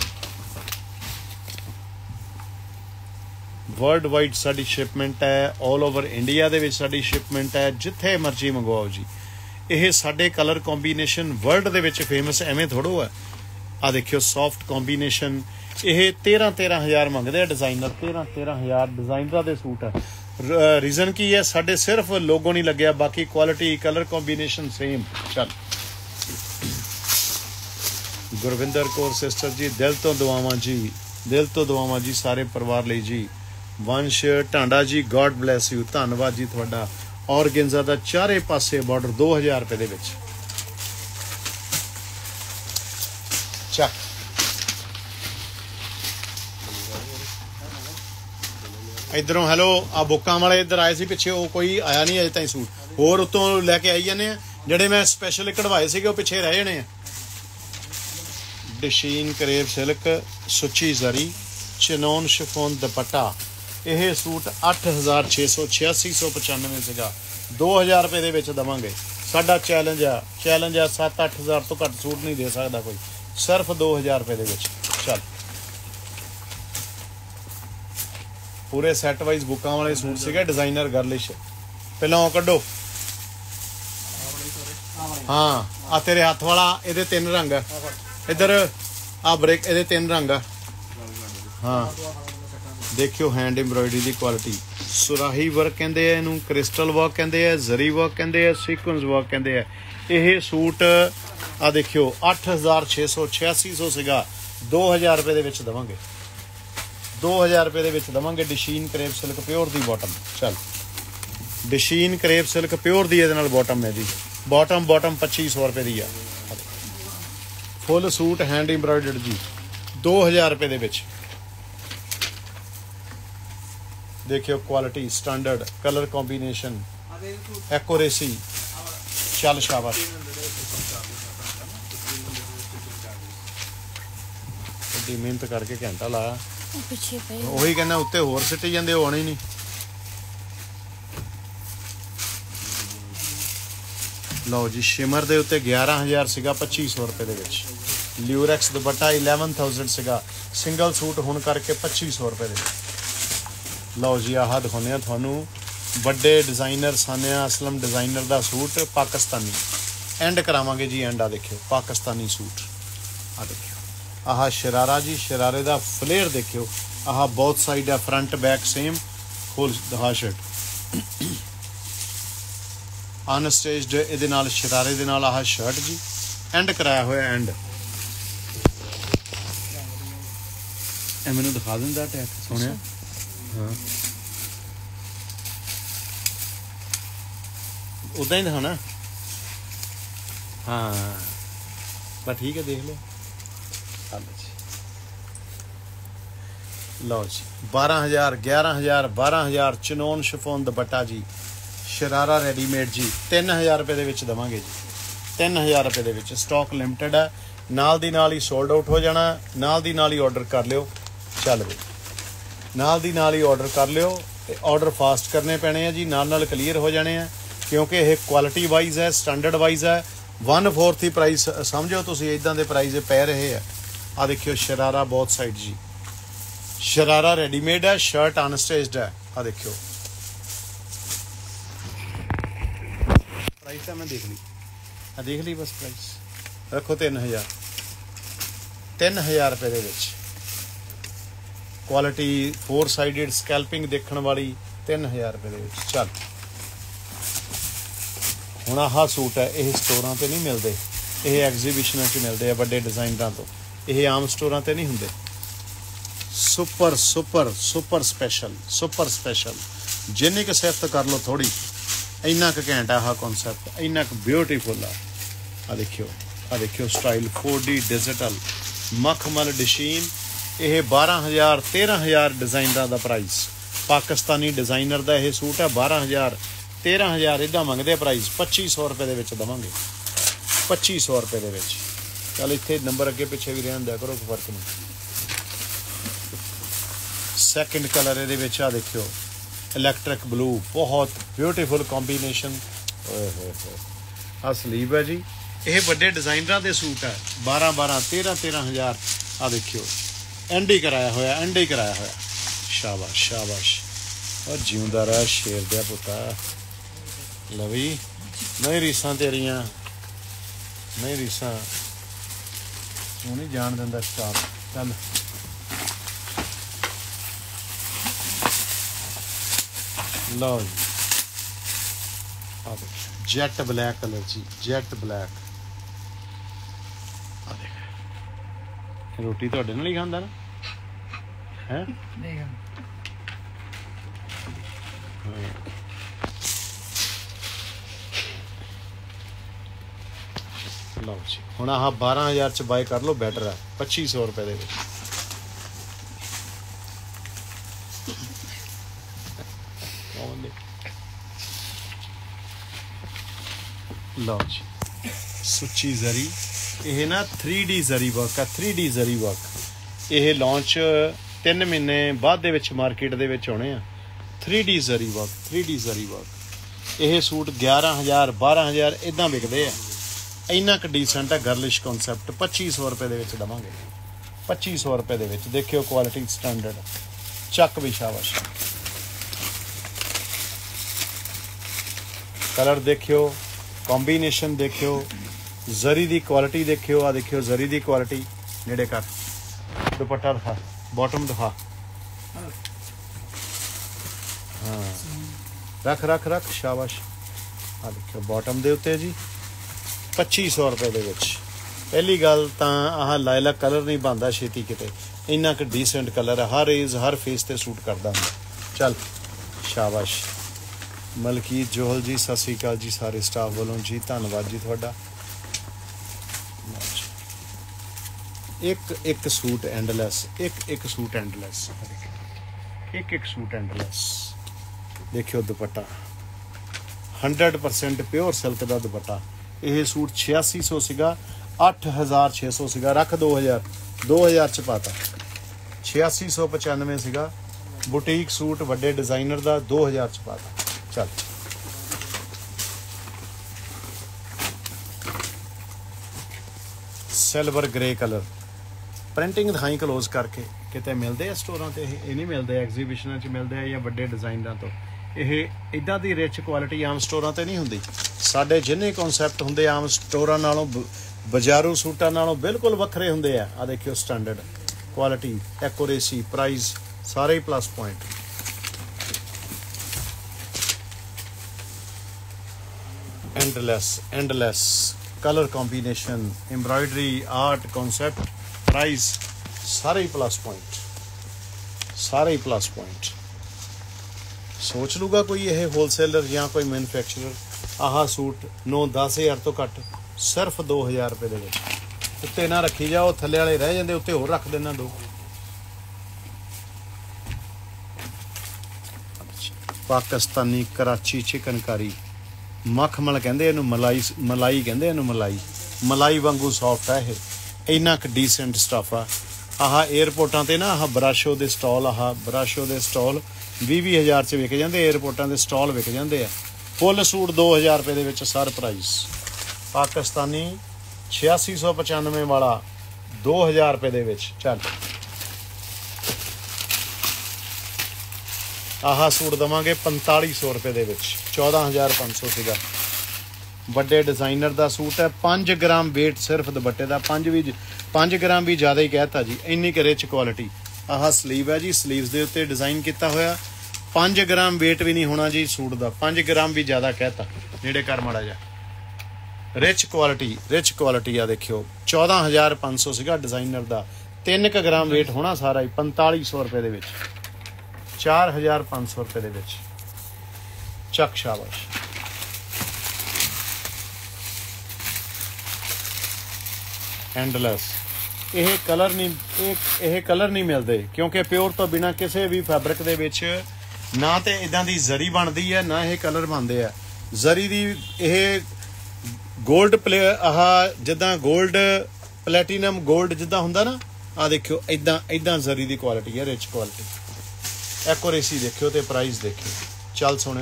ਵਰਲਡ ਵਾਈਡ ਸਾਡੀ ਸ਼ਿਪਮੈਂਟ ਹੈ, ਆਲ ਓਵਰ ਇੰਡੀਆ ਦੇ ਵਿੱਚ ਸਾਡੀ ਸ਼ਿਪਮੈਂਟ ਹੈ, ਜਿੱਥੇ ਮਰਜ਼ੀ ਮੰਗਵਾਓ ਜੀ। ਇਹ ਸਾਡੇ ਕਲਰ ਕੰਬੀਨੇਸ਼ਨ ਵਰਲਡ ਦੇ ਵਿੱਚ ਫੇਮਸ ਐਵੇਂ ਥੋੜੋ ਹੈ। ਆ ਦੇਖਿਓ ਸੌਫਟ ਕੰਬੀਨੇਸ਼ਨ। ਇਹ 13,000 ਮੰਗਦੇ ਆ ਡਿਜ਼ਾਈਨਰ। 13,000 ਡਿਜ਼ਾਈਨਰਾਂ ਦੇ ਸੂਟ ਹੈ। ਰੀਜ਼ਨ ਕੀ ਹੈ? ਸਾਡੇ ਸਿਰਫ ਲੋਗੋ ਨਹੀਂ ਲੱਗਿਆ, ਬਾਕੀ ਕੁਆਲਿਟੀ ਕਲਰ ਕੰਬੀਨੇਸ਼ਨ ਸੇਮ। ਚੱਲ ਗੁਰਵਿੰਦਰ ਕੌਰ ਸਿਸਟਰ ਜੀ, ਦਿਲ ਤੋਂ ਦੁਆਵਾਂ ਜੀ, ਦਿਲ ਤੋਂ ਦੁਆਵਾਂ ਜੀ ਸਾਰੇ ਪਰਿਵਾਰ ਲਈ ਜੀ। ਵੰਸ਼ ਢਾਂਡਾ ਜੀ, ਗॉड ਬਲੈਸ ਯੂ, ਧੰਨਵਾਦ ਜੀ ਤੁਹਾਡਾ। ਔਰਗੇਂਜ਼ਾ ਦਾ ਚਾਰੇ ਪਾਸੇ ਬਾਰਡਰ 2000 ਰੁਪਏ ਦੇ ਵਿੱਚ। ਚੱਕ ਇਧਰੋਂ ਹੈਲੋ। ਆ ਬੁੱਕਾਂ ਵਾਲੇ ਇੱਧਰ ਆਏ ਸੀ ਪਿੱਛੇ, ਉਹ ਕੋਈ ਆਇਆ ਨਹੀਂ ਅਜੇ ਤਾਈਂ ਸੂਟ। ਹੋਰ ਉੱਤੋਂ ਲੈ ਕੇ ਆਈ ਜਾਂਦੇ ਆ, ਜਿਹੜੇ ਮੈਂ ਸਪੈਸ਼ਲ ਕਢਵਾਏ ਸੀਗੇ ਉਹ ਪਿੱਛੇ ਰਹਿ ਜਾਣੇ ਆ। ਡਿਸ਼ੀਨ ਕਰੇਵ ਸਿਲਕ, ਸੁੱਚੀ ਜ਼ਰੀ, ਚਨੋਨ ਸ਼ਿਫੋਨ ਦੁਪੱਟਾ। ਇਹ ਸੂਟ 8600 8695 ਸੀਗਾ। 2000 ਰੁਪਏ ਦੇ ਵਿੱਚ ਦੇਵਾਂਗੇ। ਸਾਡਾ ਚੈਲੰਜ ਆ 7-8000 ਤੋਂ ਘੱਟ ਸੂਟ ਨਹੀਂ ਦੇ ਸਕਦਾ ਕੋਈ, ਸਿਰਫ 2000 ਰੁਪਏ ਦੇ ਵਿੱਚ। ਚੱਲ पूरे सैट वाइज बुकां वाले सूट सीगे डिजाइनर गर्लिश। पहला ਉਹ ਕੱਢੋ। हाँ आ तेरे हाथ वाला ਇਹਦੇ 3 रंग इधर आ ब्रेक ਇਹਦੇ 3 रंग। हाँ देखियो हैंड एम्ब्रॉयडरी की क्वालिटी। सुराही वर्क कहते हैं इनू, क्रिस्टल वर्क कहते हैं, जरी वर्क कहते हैं, सीक्वेंस वर्क कहते हैं। यह सूट आ देखियो 8600 सीगा 2000 रुपए दे विच देवांगे। 2000 रुपए दे विच देवांगे। डशीन क्रेप सिल्क प्योर दी बॉटम। चल डशीन क्रेप सिल्क प्योर दी इहदे नाल बॉटम है जी। बॉटम 2500 रुपए दी है। फुल सूट हैंड एम्ब्रॉयडर्ड जी 2000 रुपए दे विच। देखियो quality, standard, colour combination, accuracy. चल शाबाश। बड़ी मेहनत करके घंटा लाया। ਉਹੀ ਕਹਿੰਦਾ ਉੱਤੇ ਹੋਰ ਸਿੱਟੀ ਜਾਂਦੇ, ਉਹ ਆਉਣੀ ਨਹੀਂ। ਲਓ ਜੀ ਸ਼ਿਮਰ ਦੇ ਉੱਤੇ 11000 ਸੀਗਾ 2500 ਰੁਪਏ ਦੇ ਵਿੱਚ। ਲਿਊਰੈਕਸ ਦੁਪੱਟਾ 11000 ਸੀਗਾ। ਸਿੰਗਲ ਸੂਟ ਹੁਣ ਕਰਕੇ 2500 ਰੁਪਏ ਦੇ ਵਿੱਚ। ਲਓ ਜੀ ਆਹ ਦਿਖਾਉਂਦੇ ਆ ਤੁਹਾਨੂੰ ਵੱਡੇ ਡਿਜ਼ਾਈਨਰ ਸਾਨਿਆ ਅਸਲਮ ਡਿਜ਼ਾਈਨਰ ਦਾ ਸੂਟ ਪਾਕਿਸਤਾਨੀ। ਐਂਡ ਕਰਾਵਾਂਗੇ ਜੀ ਐਂਡ। ਆ ਦੇਖਿਓ ਪਾਕਿਸਤਾਨੀ ਸੂਟ। ਆ ਦੇਖਿਓ ਆਹ ਸ਼ਰਾਰਾ ਜੀ, ਸ਼ਰਾਰੇ ਦਾ ਫਲੇਅਰ ਦੇਖਿਓ। ਆਹ ਬਹੁਤ ਸਾਈਡ ਹੈ, ਫਰੰਟ ਬੈਕ ਸੇਮ। ਖੋਲ ਦਿਖਾ ਸ਼ਰਟ ਅਨਸਟੇਜਡ ਇਹਦੇ ਨਾਲ ਸ਼ਰਾਰੇ ਦੇ ਨਾਲ। ਆਹ ਸ਼ਰਟ ਜੀ ਐਂਡ ਕਰਾਇਆ ਹੋਇਆ। ਐਂਡ ਇਹ ਮੈਨੂੰ ਦਿਖਾ ਦਿੰਦਾ ਟੈਕ ਸੋਹਣਿਆ। ਹਾਂ ਉਦਾਂ ਹੀ ਦਿਖਾਣਾ। ਹਾਂ ਬਸ ਠੀਕ ਹੈ, ਦੇਖ ਲਓ। ਲਓ ਜੀ 12000 11000 12000 ਚਨੋਨ ਸ਼ਿਫੋਨ ਦੁਪੱਟਾ ਜੀ। ਸ਼ਰਾਰਾ ਰੈਡੀਮੇਡ ਜੀ 3000 ਰੁਪਏ ਦੇ ਵਿੱਚ ਦੇਵਾਂਗੇ ਜੀ। 3000 ਰੁਪਏ ਦੇ ਵਿੱਚ। ਸਟਾਕ ਲਿਮਟਿਡ ਹੈ। ਨਾਲ ਦੀ ਨਾਲ ਹੀ ਸੋਲਡ ਆਊਟ ਹੋ ਜਾਣਾ। ਨਾਲ ਦੀ ਨਾਲ ਹੀ ਆਰਡਰ ਕਰ ਲਿਓ। ਚੱਲ ਬਈ ਨਾਲ ਦੀ ਨਾਲ ਹੀ ਆਰਡਰ ਕਰ ਲਿਓ। ਤੇ ਆਰਡਰ ਫਾਸਟ ਕਰਨੇ ਪੈਣੇ ਆ ਜੀ, ਨਾਲ ਕਲੀਅਰ ਹੋ ਜਾਣੇ ਆ, ਕਿਉਂਕਿ ਇਹ ਕੁਆਲਿਟੀ ਵਾਈਜ਼ ਹੈ, ਸਟੈਂਡਰਡ ਵਾਈਜ਼ ਹੈ। 1/4 ਹੀ ਪ੍ਰਾਈਸ ਸਮਝੋ ਤੁਸੀਂ, ਇਦਾਂ ਦੇ ਪ੍ਰਾਈਸ ਪੈ ਰਹੇ ਆ। ਆ ਦੇਖਿਓ ਸ਼ਰਾਰਾ ਬਹੁਤ ਸਾਈਡ ਜੀ। ਸ਼ਰਾਰਾ ਰੈਡੀਮੇਡ ਹੈ, ਸ਼ਰਟ ਅਨਸਟੇਜਡ ਹੈ। ਆ ਦੇਖਿਓ ਪ੍ਰਾਈਸ ਤਾਂ ਮੈਂ ਦੇਖ ਲਈ। ਆ ਦੇਖ ਲਈ ਬਸ ਪ੍ਰਾਈਸ ਰੱਖੋ 3000 ਰੁਪਏ ਦੇ ਵਿੱਚ। ਕੁਆਲਿਟੀ 4 ਸਾਈਡਡ ਸਕੈਲਪਿੰਗ ਦੇਖਣ ਵਾਲੀ 3000 ਰੁਪਏ ਦੇ ਵਿੱਚ। ਚੱਲ ਹੁਣ ਆਹ ਸੂਟ ਹੈ, ਇਹ ਸਟੋਰਾਂ ਤੇ ਨਹੀਂ ਮਿਲਦੇ, ਇਹ ਐਗਜ਼ੀਬਿਸ਼ਨਾਂ 'ਚ ਮਿਲਦੇ ਆ ਵੱਡੇ ਡਿਜ਼ਾਈਨਰਾਂ ਤੋਂ। ਇਹ ਆਮ ਸਟੋਰਾਂ ਤੇ ਨਹੀਂ ਹੁੰਦੇ। Super super super special, super special. ਜਿੰਨੀ ਕੁ ਸਿਫਤ ਕਰ ਲਓ ਥੋੜੀ, ਇੰਨਾ ਕੁ ਘੈਂਟ ਆ ਆਹ ਕਨਸੈਪਟ, ਇੰਨਾ ਕੁ ਬਿਊਟੀਫੁਲ ਆ। ਆ ਦੇਖਿਓ ਸਟਾਈਲ 4D ਡਿਜੀਟਲ ਮਖਮਲ ਡਸ਼ੀਨ। ਇਹ 12000 13000 ਡਿਜ਼ਾਈਨਰਾਂ ਦਾ ਪ੍ਰਾਈਸ। ਪਾਕਿਸਤਾਨੀ ਡਿਜ਼ਾਈਨਰ ਦਾ ਇਹ ਸੂਟ ਹੈ। 12000 13000 ਇੱਦਾਂ ਮੰਗਦੇ ਪ੍ਰਾਈਸ। 2500 ਰੁਪਏ ਦੇ ਵਿੱਚ ਦੇਵਾਂਗੇ। 2500 ਰੁਪਏ ਦੇ ਵਿੱਚ। ਚੱਲ ਇੱਥੇ ਨੰਬਰ ਅੱਗੇ ਪਿੱਛੇ ਵੀ ਰਹਿਣ ਦਿਆ ਕਰੋ, ਕੋਈ ਫਰਕ ਨਹੀਂ। ਸੈਕਿੰਡ ਕਲਰ ਇਹਦੇ ਵਿੱਚ ਆ ਦੇਖਿਓ ਇਲੈਕਟ੍ਰਿਕ ਬਲੂ, ਬਹੁਤ ਬਿਊਟੀਫੁਲ ਕੰਬੀਨੇਸ਼ਨ। ਓਏ ਹੋਏ ਹੋਏ। ਆ ਸਲੀਵ ਹੈ ਜੀ। ਇਹ ਵੱਡੇ ਡਿਜ਼ਾਈਨਰਾਂ ਦੇ ਸੂਟ ਹੈ। 12 13 ਆ ਦੇਖਿਓ ਐਂਡ ਹੀ ਕਰਾਇਆ ਹੋਇਆ, ਐਂਡ ਹੀ ਕਰਾਇਆ ਹੋਇਆ। ਸ਼ਾਬਾਸ਼ ਸ਼ਾਬਾਸ਼। ਉਹ ਜਿਉਂਦਾ ਰਹਿ ਸ਼ੇਰ ਦਿਆ ਪੁੱਤਾ। ਲਵੀ ਨਹੀਂ ਰੀਸਾਂ ਤੇਰੀਆਂ, ਨਹੀਂ ਰੀਸਾਂ। ਉਹ ਨਹੀਂ ਜਾਣ ਦਿੰਦਾ ਸਟਾਰ। ਚੱਲ ਲਓ ਜੀ ਆ ਦੇਖ ਜੈਟ ਬਲੈਕ ਕਲਰ ਜੀ, ਜੈਟ ਬਲੈਕ। ਆ ਦੇਖ ਰੋਟੀ ਤੁਹਾਡੇ ਨਾਲ ਹੀ ਖਾਂਦਾ ਨਾ ਹੈ? ਨਹੀਂ ਲਓ ਜੀ ਹੁਣ ਆਹ 12000 ਚ ਬਾਏ ਕਰ ਲਓ, ਬੈਟਰ ਹੈ। 2500 ਰੁਪਏ ਦੇ ਵਿੱਚ। ਲਓ ਜੀ ਸੁੱਚੀ ਜ਼ਰੀ। ਇਹ ਨਾ 3D ਜ਼ਰੀ ਵਰਕ ਆ, 3D ਜ਼ਰੀ ਵਰਕ। ਇਹ ਲਾਂਚ 3 ਮਹੀਨੇ ਬਾਅਦ ਦੇ ਵਿੱਚ ਮਾਰਕੀਟ ਦੇ ਵਿੱਚ ਆਉਣੇ ਆ। 3D zari work, 3D zari work. ਇਹ ਸੂਟ 11000 12000 ਇੱਦਾਂ ਵਿਕਦੇ ਆ। ਇੰਨਾ ਕੁ ਡੀਸੈਂਟ ਹੈ ਗਰਲਿਸ਼ ਕਨਸੈਪਟ। 2500 ਰੁਪਏ ਦੇ ਵਿੱਚ ਦੇਵਾਂਗੇ। 2500 ਰੁਪਏ ਦੇ ਵਿੱਚ। ਦੇਖਿਓ ਕੁਆਲਿਟੀ ਸਟੈਂਡਰਡ। ਚੱਕ ਵੀ ਸ਼ਾਬਾਸ਼। कलर देखियो, कॉम्बीनेशन देखियो, जरी दी क्वालिटी देखियो। आ देखियो जरी दी क्वालिटी, नेड़े कर, दुपट्टा दिखा, बॉटम दिखा, हाँ रख रख रख, शाबाश। आ देखियो बॉटम दे उत्ते जी 2500 रुपए दे विच। पहली गल तां आह लाइलैक कलर नहीं बनता छेती किते, इन्ना क डिसेंट कलर है, हर एज हर फेस ते सूट करदा हुंदा। चल शाबाश। मलकीत जोहल जी सत श्री अकाल जी, सारे स्टाफ वालों जी धन्नवाद जी तुहाडा। एक एक सूट एंडलैस, एक एक सूट एंडलैस, एक एक सूट एंडलैस। देखियो दुपट्टा 100% प्योर सिल्क का दुपट्टा। यह सूट 8600 सीगा, 8600 सीगा, रख 2000 च पाता। 8695 सीगा, बुटीक सूट वड्डे डिजाइनर का 2000 च पाता। चल सिल्वर ग्रे कलर, प्रिंटिंग दिखाई क्लोज करके। कितने मिलते हैं स्टोरां ते, ये नहीं मिलते, एग्जीबिशनां च मिलते हैं या वड्डे डिजाइनरां तो। ਇਹ ਇੱਦਾਂ ਦੀ ਰਿਚ ਕੁਆਲਿਟੀ ਆਮ ਸਟੋਰਾਂ ਤੇ ਨਹੀਂ ਹੁੰਦੀ। ਸਾਡੇ ਜਿੰਨੇ ਕਨਸੈਪਟ ਹੁੰਦੇ ਆਮ ਸਟੋਰਾਂ ਨਾਲੋਂ, ਬਾਜ਼ਾਰੂ ਸੂਟਾਂ ਨਾਲੋਂ ਬਿਲਕੁਲ ਵੱਖਰੇ ਹੁੰਦੇ ਆ। ਆ ਦੇਖਿਓ ਸਟੈਂਡਰਡ ਕੁਆਲਿਟੀ, ਐਕੂਰੇਸੀ, ਪ੍ਰਾਈਸ ਸਾਰੇ ਹੀ plus point. Endless colour combination, embroidery, art, concept, price सारे ही प्लस पॉइंट, सारे ही प्लस पॉइंट। सोच लूगा कोई यह होलसेलर या कोई मैन्युफैक्चरर, आह सूट 9-10 हज़ार तो घट, सिर्फ 2000 रुपये दे विच। उत्ते ना रखी जाओ, थल्ले वाले रह जाते, उत्ते होर रख देना 2। पाकिस्तानी कराची चिकनकारी, मखमल कहते इनू, मलाई कहते इनू, मलाई वांगू सॉफ्ट है ये, इन्ना क डिसेंट स्टफ आ। आह एयरपोर्टां ते ना आह ब्राशो दे स्टॉल, आह ब्राशो दे स्टॉल 20-20 हज़ार च विक जाते, एयरपोर्टां दे स्टॉल विक जाते हैं। फुल सूट 2000 रुपये दे विच सर प्राइस। पाकिस्तानी 8695 वाला 2000 रुपये दे विच। चल आह सूट देवांगे 4500 रुपये दे विच, 14500 सीगा। वड्डे डिजाइनर दा सूट है, 5 ग्राम वेट सिर्फ दुपट्टे दा, 5 ग्राम भी ज़्यादा ही कहता जी, इन्नी क रिच क्वालिटी। आह स्लीव है जी, स्लीव्स दे उत्ते डिज़ाइन किया होया, 5 ग्राम वेट भी नहीं होना जी सूट दा, 5 ग्राम भी ज़्यादा कहता। नेड़े कर माड़ा जा, रिच क्वालिटी आ देखियो। 14500 सीगा डिजाइनर दा, 3 ग्राम वेट होना सारा ही, 4500 रुपये दे विच, 4500 रुपये दे विच। चक शाबाश। एंडलेस, यह कलर नहीं मिलते, क्योंकि प्योर तो बिना किसी भी फैब्रिक दे विच ना तो इदां दी जरी बनती है, ना यह कलर बनते हैं। जरी दी यह गोल्ड आह जिद्दां गोल्ड प्लैटीनम गोल्ड जिद्दां हुंदा ना, आ देखियो इदां जरी दी क्वालिटी है, रिच क्वालिटी। एक्यूरेसी देखियो ते प्राइस देखियो। चल सुने,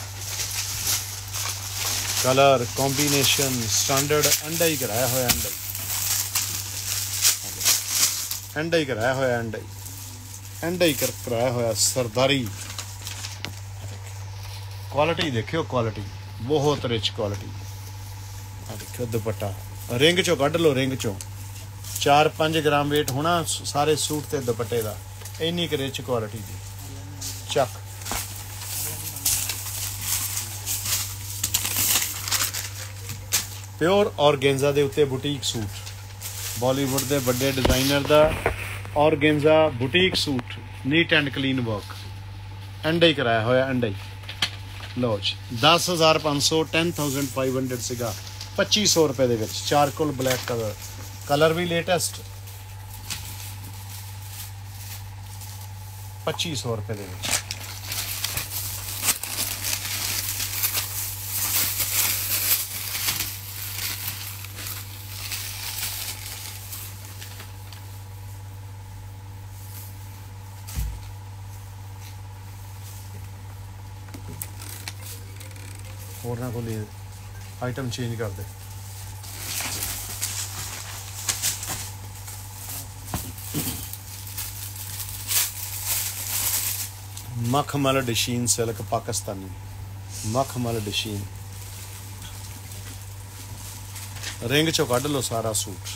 कलर कॉम्बीनेशन स्टैंडर्ड, अंडा ही कराया होया, अंडा ही कराया होया, अंडा ही कराया होया सरदारी। क्वालिटी देखियो, क्वालिटी बहुत रिच क्वालिटी। देखियो दुपट्टा रिंग चो कढ़ लो, रिंग चो 4-5 ग्राम वेट होना सारे सूट ते दुपट्टे का, इन्नी क रिच क्वालिटी दी। चक प्योर ऑर्गेन्जा दे उत्ते बुटीक सूट, बॉलीवुड दे बड़े डिजाइनर दा organza boutique suit, neat and clean work, अंडा ही कराया होया, अंडा ही। लो जी 10,500, 10,500 सीगा, 2500 रुपये दे विच। चारकोल ब्लैक कलर भी लेटेस्ट, 2500 रुपये दे विच। होरना को ले आइटम चेंज कर दे। मखमल डिशीन सिल्क पाकिस्तानी, मखमल डिशीन रिंग चो कढ़ लो सारा सूट।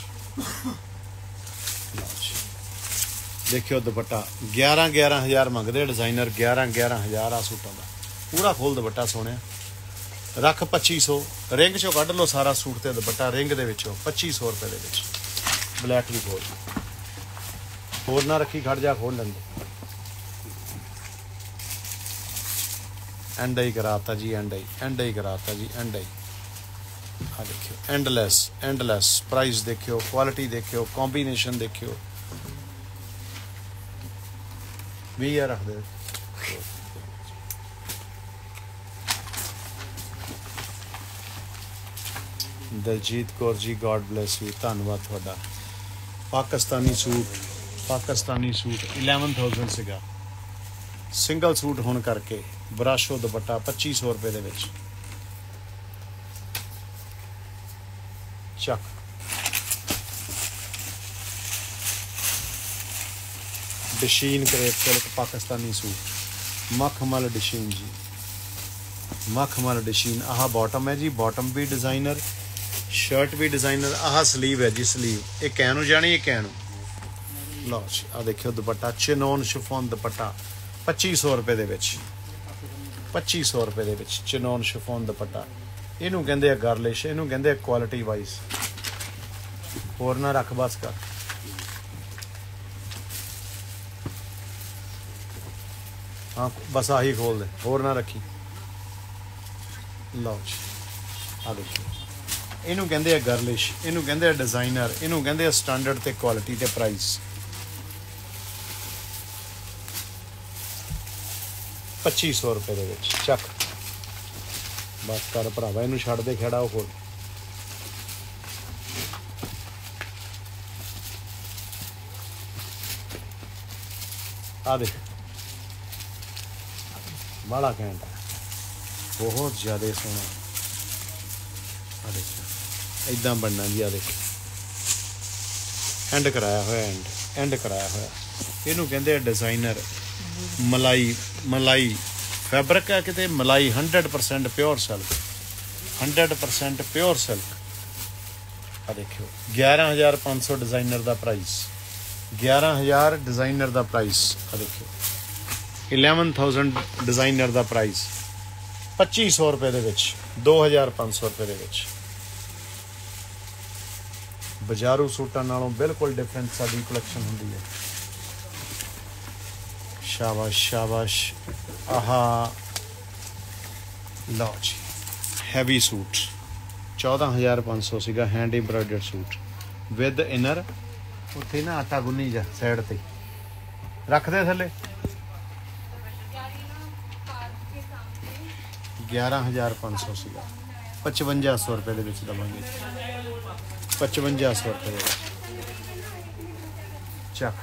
देखियो दुपट्टा 11-11 मंगते डिजाइनर, 11-11 आ सूटों का पूरा फुल दुपट्टा सोने। रख 2500, रिंग चो कढ़ लो सारा सूट ते दुपट्टा रिंग दे विचों 2500 रुपए दे विच। ब्लैक भी खोल होर ना रखी, खड़ जा, खोल लेंगे। एंड ही कराता जी, एंड ही कराता जी, एंड ही। हाँ देखियो एंडलेस प्राइस देखियो, क्वालिटी देखियो, कॉम्बीनेशन देखियो। भी रख दे। Daljit Kaur ji god bless you, धन्यवाद थोड़ा। पाकिस्तानी सूट 11,000 सीगा। सिंगल सूट होने करके ब्राशो दुपट्टा 2500 रुपए दे विच। चक डशीन क्रेप सिल्क पाकिस्तानी सूट, मखमल डशीन जी, मखमल डशीन। आह बॉटम है जी, बॉटम भी डिजाइनर, शर्ट भी डिजाइनर। आह स्लीव है जी, स्लीव ये कैनू जानी, ये कैनू। लो जी आ देखियो दुपट्टा चिनोन शिफोन दुपट्टा 2500 रुपए दे विच। 2500 रुपए दे विच चिनोन शिफोन दुपट्टा। इनू कहंदे आ गार्लिश, इनू कहंदे आ क्वालिटी वाइज। होर ना रख बस कर। हाँ बस आही खोल दे, होर ना रखी। लो जी आ देखियो, इनू कहंदे आ गर्लिश, इनू कहंदे आ डिजाइनर, इनू कहंदे आ स्टैंडर्ड ते क्वालिटी ते प्राइस। 2500 रुपए दे विच। चक बस कर भरावा, इनू छड़ दे खड़ा हो खोल। आ देख बड़ा घैंट है, बहुत ज्यादा सोहना। आ देख इदां बनना जी। आ देख एंड कराया होया, एंड कराया होया। इनू कहंदे आ डिजाइनर। मलाई फैब्रिक है किते, मलाई 100% प्योर सिल्क, 100% प्योर सिल्क। आ देखियो 11,500 डिजाइनर दा प्राइस, 11,000 डिजाइनर दा प्राइस। आ देखियो 11,000 डिजाइनर दा प्राइस 2500 रुपए दे विच, 2,500 रुपए दे विच। बाजारू सूटां नालों बिल्कुल डिफरेंट साडी कलैक्शन हुंदी है। शाबाश शाबाश। आहा लो जी हैवी सूट 14,500 सीगा, hand embroidered suit with inner. उत्थे ना आटा गुन्नी जा साइड ते रख दे थले। 11,500 सीगा, 5500 रुपए दे विच दवांगे। 5500 रुपए दे विच। चक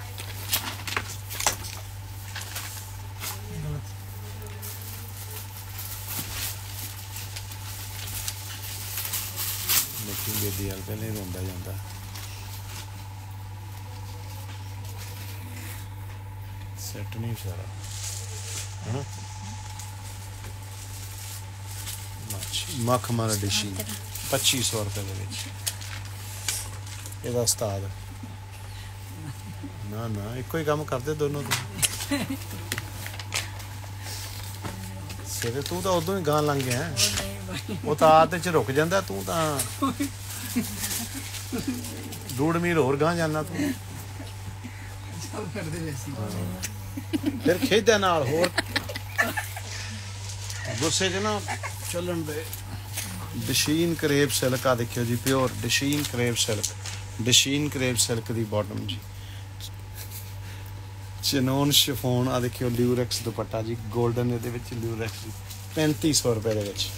बेदी वाल पहले रोंदा जांदा। सैट नहीं सारा है ना। मखमल डिशी 2500 रुपए दे विच। ਇਹਦਾ ਉਸਤਾਦ ਨਾ ਇੱਕੋ ਹੀ ਕੰਮ ਕਰਦੇ ਦੋਨੋਂ। ਤੂੰ ਸਿਰੇ ਤੂੰ ਤਾਂ ਉਦੋਂ ਹੀ ਗਾਂ ਲੰਘ ਗਿਆ, ਉਹ ਤਾਂ ਆਦਤ ਚ ਰੁਕ ਜਾਂਦਾ, ਤੂੰ ਤਾਂ ਡੂੜ ਮੀਲ ਹੋਰ ਗਾਂ ਜਾਣਾ ਤੂੰ। ਫਿਰ ਖੇਡਾਂ ਨਾਲ ਹੋਰ ਗੁੱਸੇ 'ਚ ਨਾ ਚੱਲਣ ਦੇ। ਡਸ਼ੀਨ ਕਰੇਪ ਸਿਲਕ ਆ ਦੇਖਿਓ ਜੀ, ਪਿਓਰ ਡਸ਼ੀਨ ਕਰੇਪ ਸਿਲਕ, ਡਸ਼ੀਨ ਕਰੇਪ ਸਿਲਕ ਦੀ ਬਾਟਮ ਜੀ। ਚਨੋਨ ਸ਼ਿਫੋਨ ਆ ਦੇਖਿਓ, ਲਿਊਰੈਕਸ ਦੁਪੱਟਾ ਜੀ, ਗੋਲਡਨ ਇਹਦੇ ਵਿੱਚ ਲਿਊਰੈਕਸ ਜੀ, 3500 ਰੁਪਏ ਦੇ ਵਿੱਚ।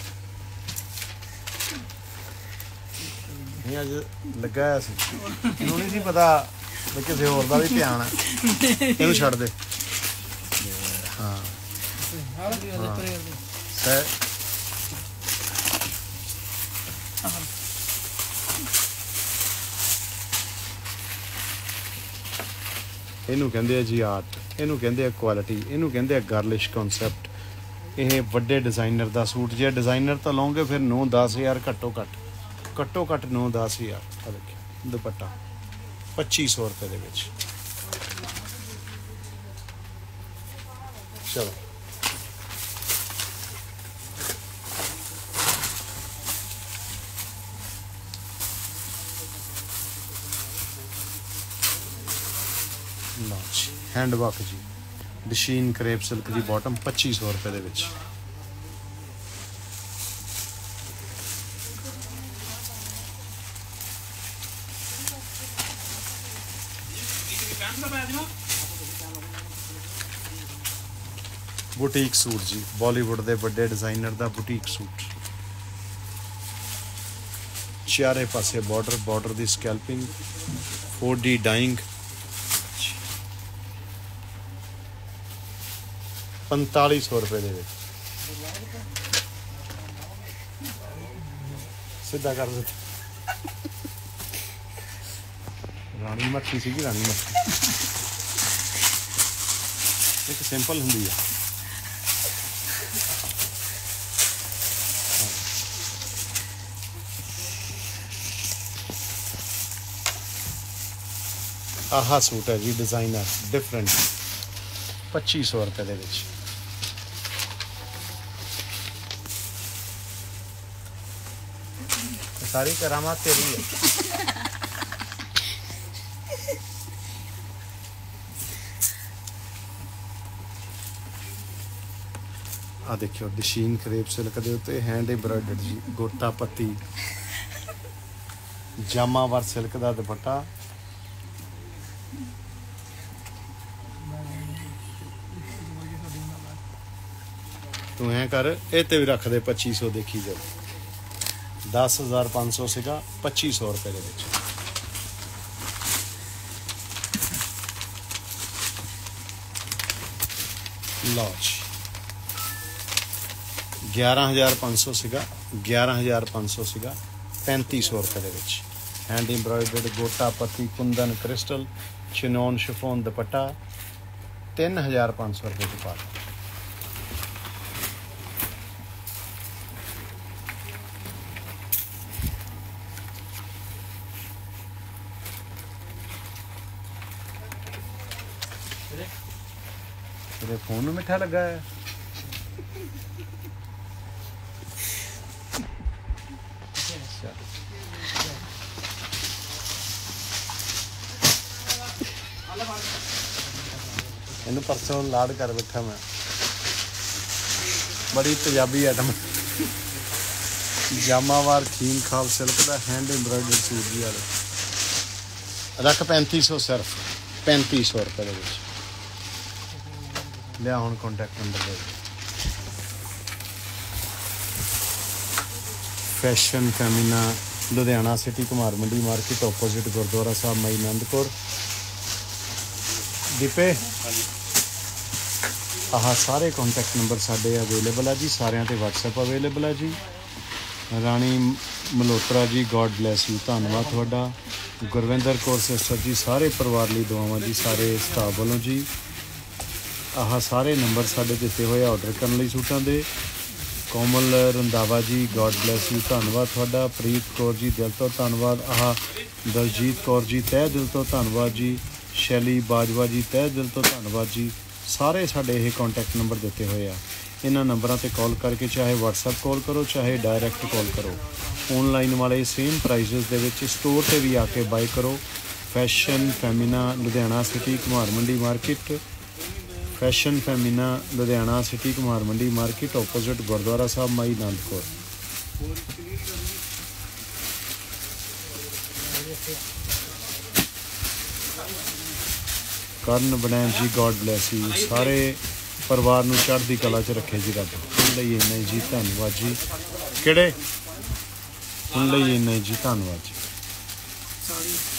ਇਹ ਅੱਜ ਲੱਗਾ ਹੋਇਆ ਸੀ, ਮੈਨੂੰ ਨਹੀਂ ਸੀ ਪਤਾ ਵੀ ਕਿਸੇ ਹੋਰ ਦਾ ਵੀ ਧਿਆਨ ਹੈ। ਇਹਨੂੰ ਛੱਡ ਦੇ। ਹਾਂ ਇਹਨੂੰ ਕਹਿੰਦੇ ਆ ਜੀ ਆਰਟ, ਇਹਨੂੰ ਕਹਿੰਦੇ ਆ ਕੁਆਲਿਟੀ, ਇਹਨੂੰ ਕਹਿੰਦੇ ਆ ਗਰਲਿਸ਼ ਕਨਸੈਪਟ। ਇਹ ਵੱਡੇ ਡਿਜ਼ਾਈਨਰ ਦਾ ਸੂਟ, ਜੇ ਡਿਜ਼ਾਈਨਰ ਤਾਂ ਲਓਗੇ ਫਿਰ 9-10 ਹਜ਼ਾਰ ਘੱਟੋ ਘੱਟ। घट्टो घट्ट 9-10 हज़ार। आ देखिए दुपट्टा 2500 रुपये दे विच। चलो लो जी हैंड वर्क जी डशीन क्रेप सिल्क की बॉटम 2500 रुपये दे विच। बुटीक सूट जी बॉलीवुड के बड़े डिजाइनर का बुटीक सूट, चारे पासे बॉर्डर, बॉर्डर की स्कैल्पिंग, 4D डाइंग, 4500 रुपये दे विच। सीधा कर दे रानी मक्खी सी, रानी मक्खी एक सिंपल होंगी है। आहा सूट है जी डिजाइनर डिफरेंट 2500 रुपये दे विच। सारी करामात तेरी है। आ देखियो डशीन क्रेप सिल्क के उत्ते हैंड एम्ब्रॉयडर्ड जी गोटा पत्ती जामावार सिल्क का दुपट्टा। तू ऐ कर ए ते भी रख दे 2500 देखी जाओ। 10,500 सीगा 2500 रुपये दे विच। लो जी 11,500 सीगा 11,500 सीगा 3500 रुपये दे विच। हैंड एम्ब्रॉयडर्ड गोटा पत्ती कुंदन क्रिस्टल चिनोन शिफोन दुपट्टा 3,500 रुपये की पा। तेरे फोन में मिठा लगा है। इन परसों लाड कर बैठा मैं, बड़ी पंजाबी आइटम जामावार खीम खाब सिल्क का हैंड एम्ब्रॉयडर्ड सूट भी आ रख 3500 सिर्फ 3500 रुपये के विच। लिया हुण कॉन्टैक्ट नंबर दे। Fashion Femina Ludhiana city Kumar Mandi market opposite Gurudwara Sahib Mai Anandpur. दीपे आह सारे कॉन्टैक्ट नंबर साढ़े अवेलेबल है जी, सारिਆਂ ते WhatsApp अवेलेबल है जी। Rani Malhotra ji god bless you, धन्यवाद तुहाडा। गुरविंदर कौर सिस्टर जी सारे परिवार लिए दुआवां जी, सारे स्टाफ वालों जी। आह सारे नंबर साढ़े दिते हुए ऑर्डर करने लई सूटां दे। Komal Randhawa ji god bless you, धन्यवाद तुहाडा। प्रीत कौर जी दिल तो धन्यवाद। आह दलजीत कौर जी तह दिल तो धन्यवाद जी। शैली बाजवा जी तह दिल तो धन्यवाद जी। सारे साढ़े ये कॉन्टैक्ट नंबर दिते हुए आ, इन्हां नंबरों पर कॉल करके चाहे WhatsApp कॉल करो चाहे डायरैक्ट कॉल करो। ऑनलाइन वाले सेम प्राइजेस दे विच स्टोर पर भी आके बाय करो। Fashion Femina Ludhiana city Kumar Mandi market, fashion Femina Ludhiana city Kumar Mandi market opposite Gurudwara Sahib Mai Anandpur. Karan बनैन जी गॉड ब्लैस यू, सारे परिवार नूं चढ़दी कला च रखे जी रब। उन लई इन्ना जी धन्यवाद जी। किहड़े उन लई इन्ना जी धन्यवाद जी।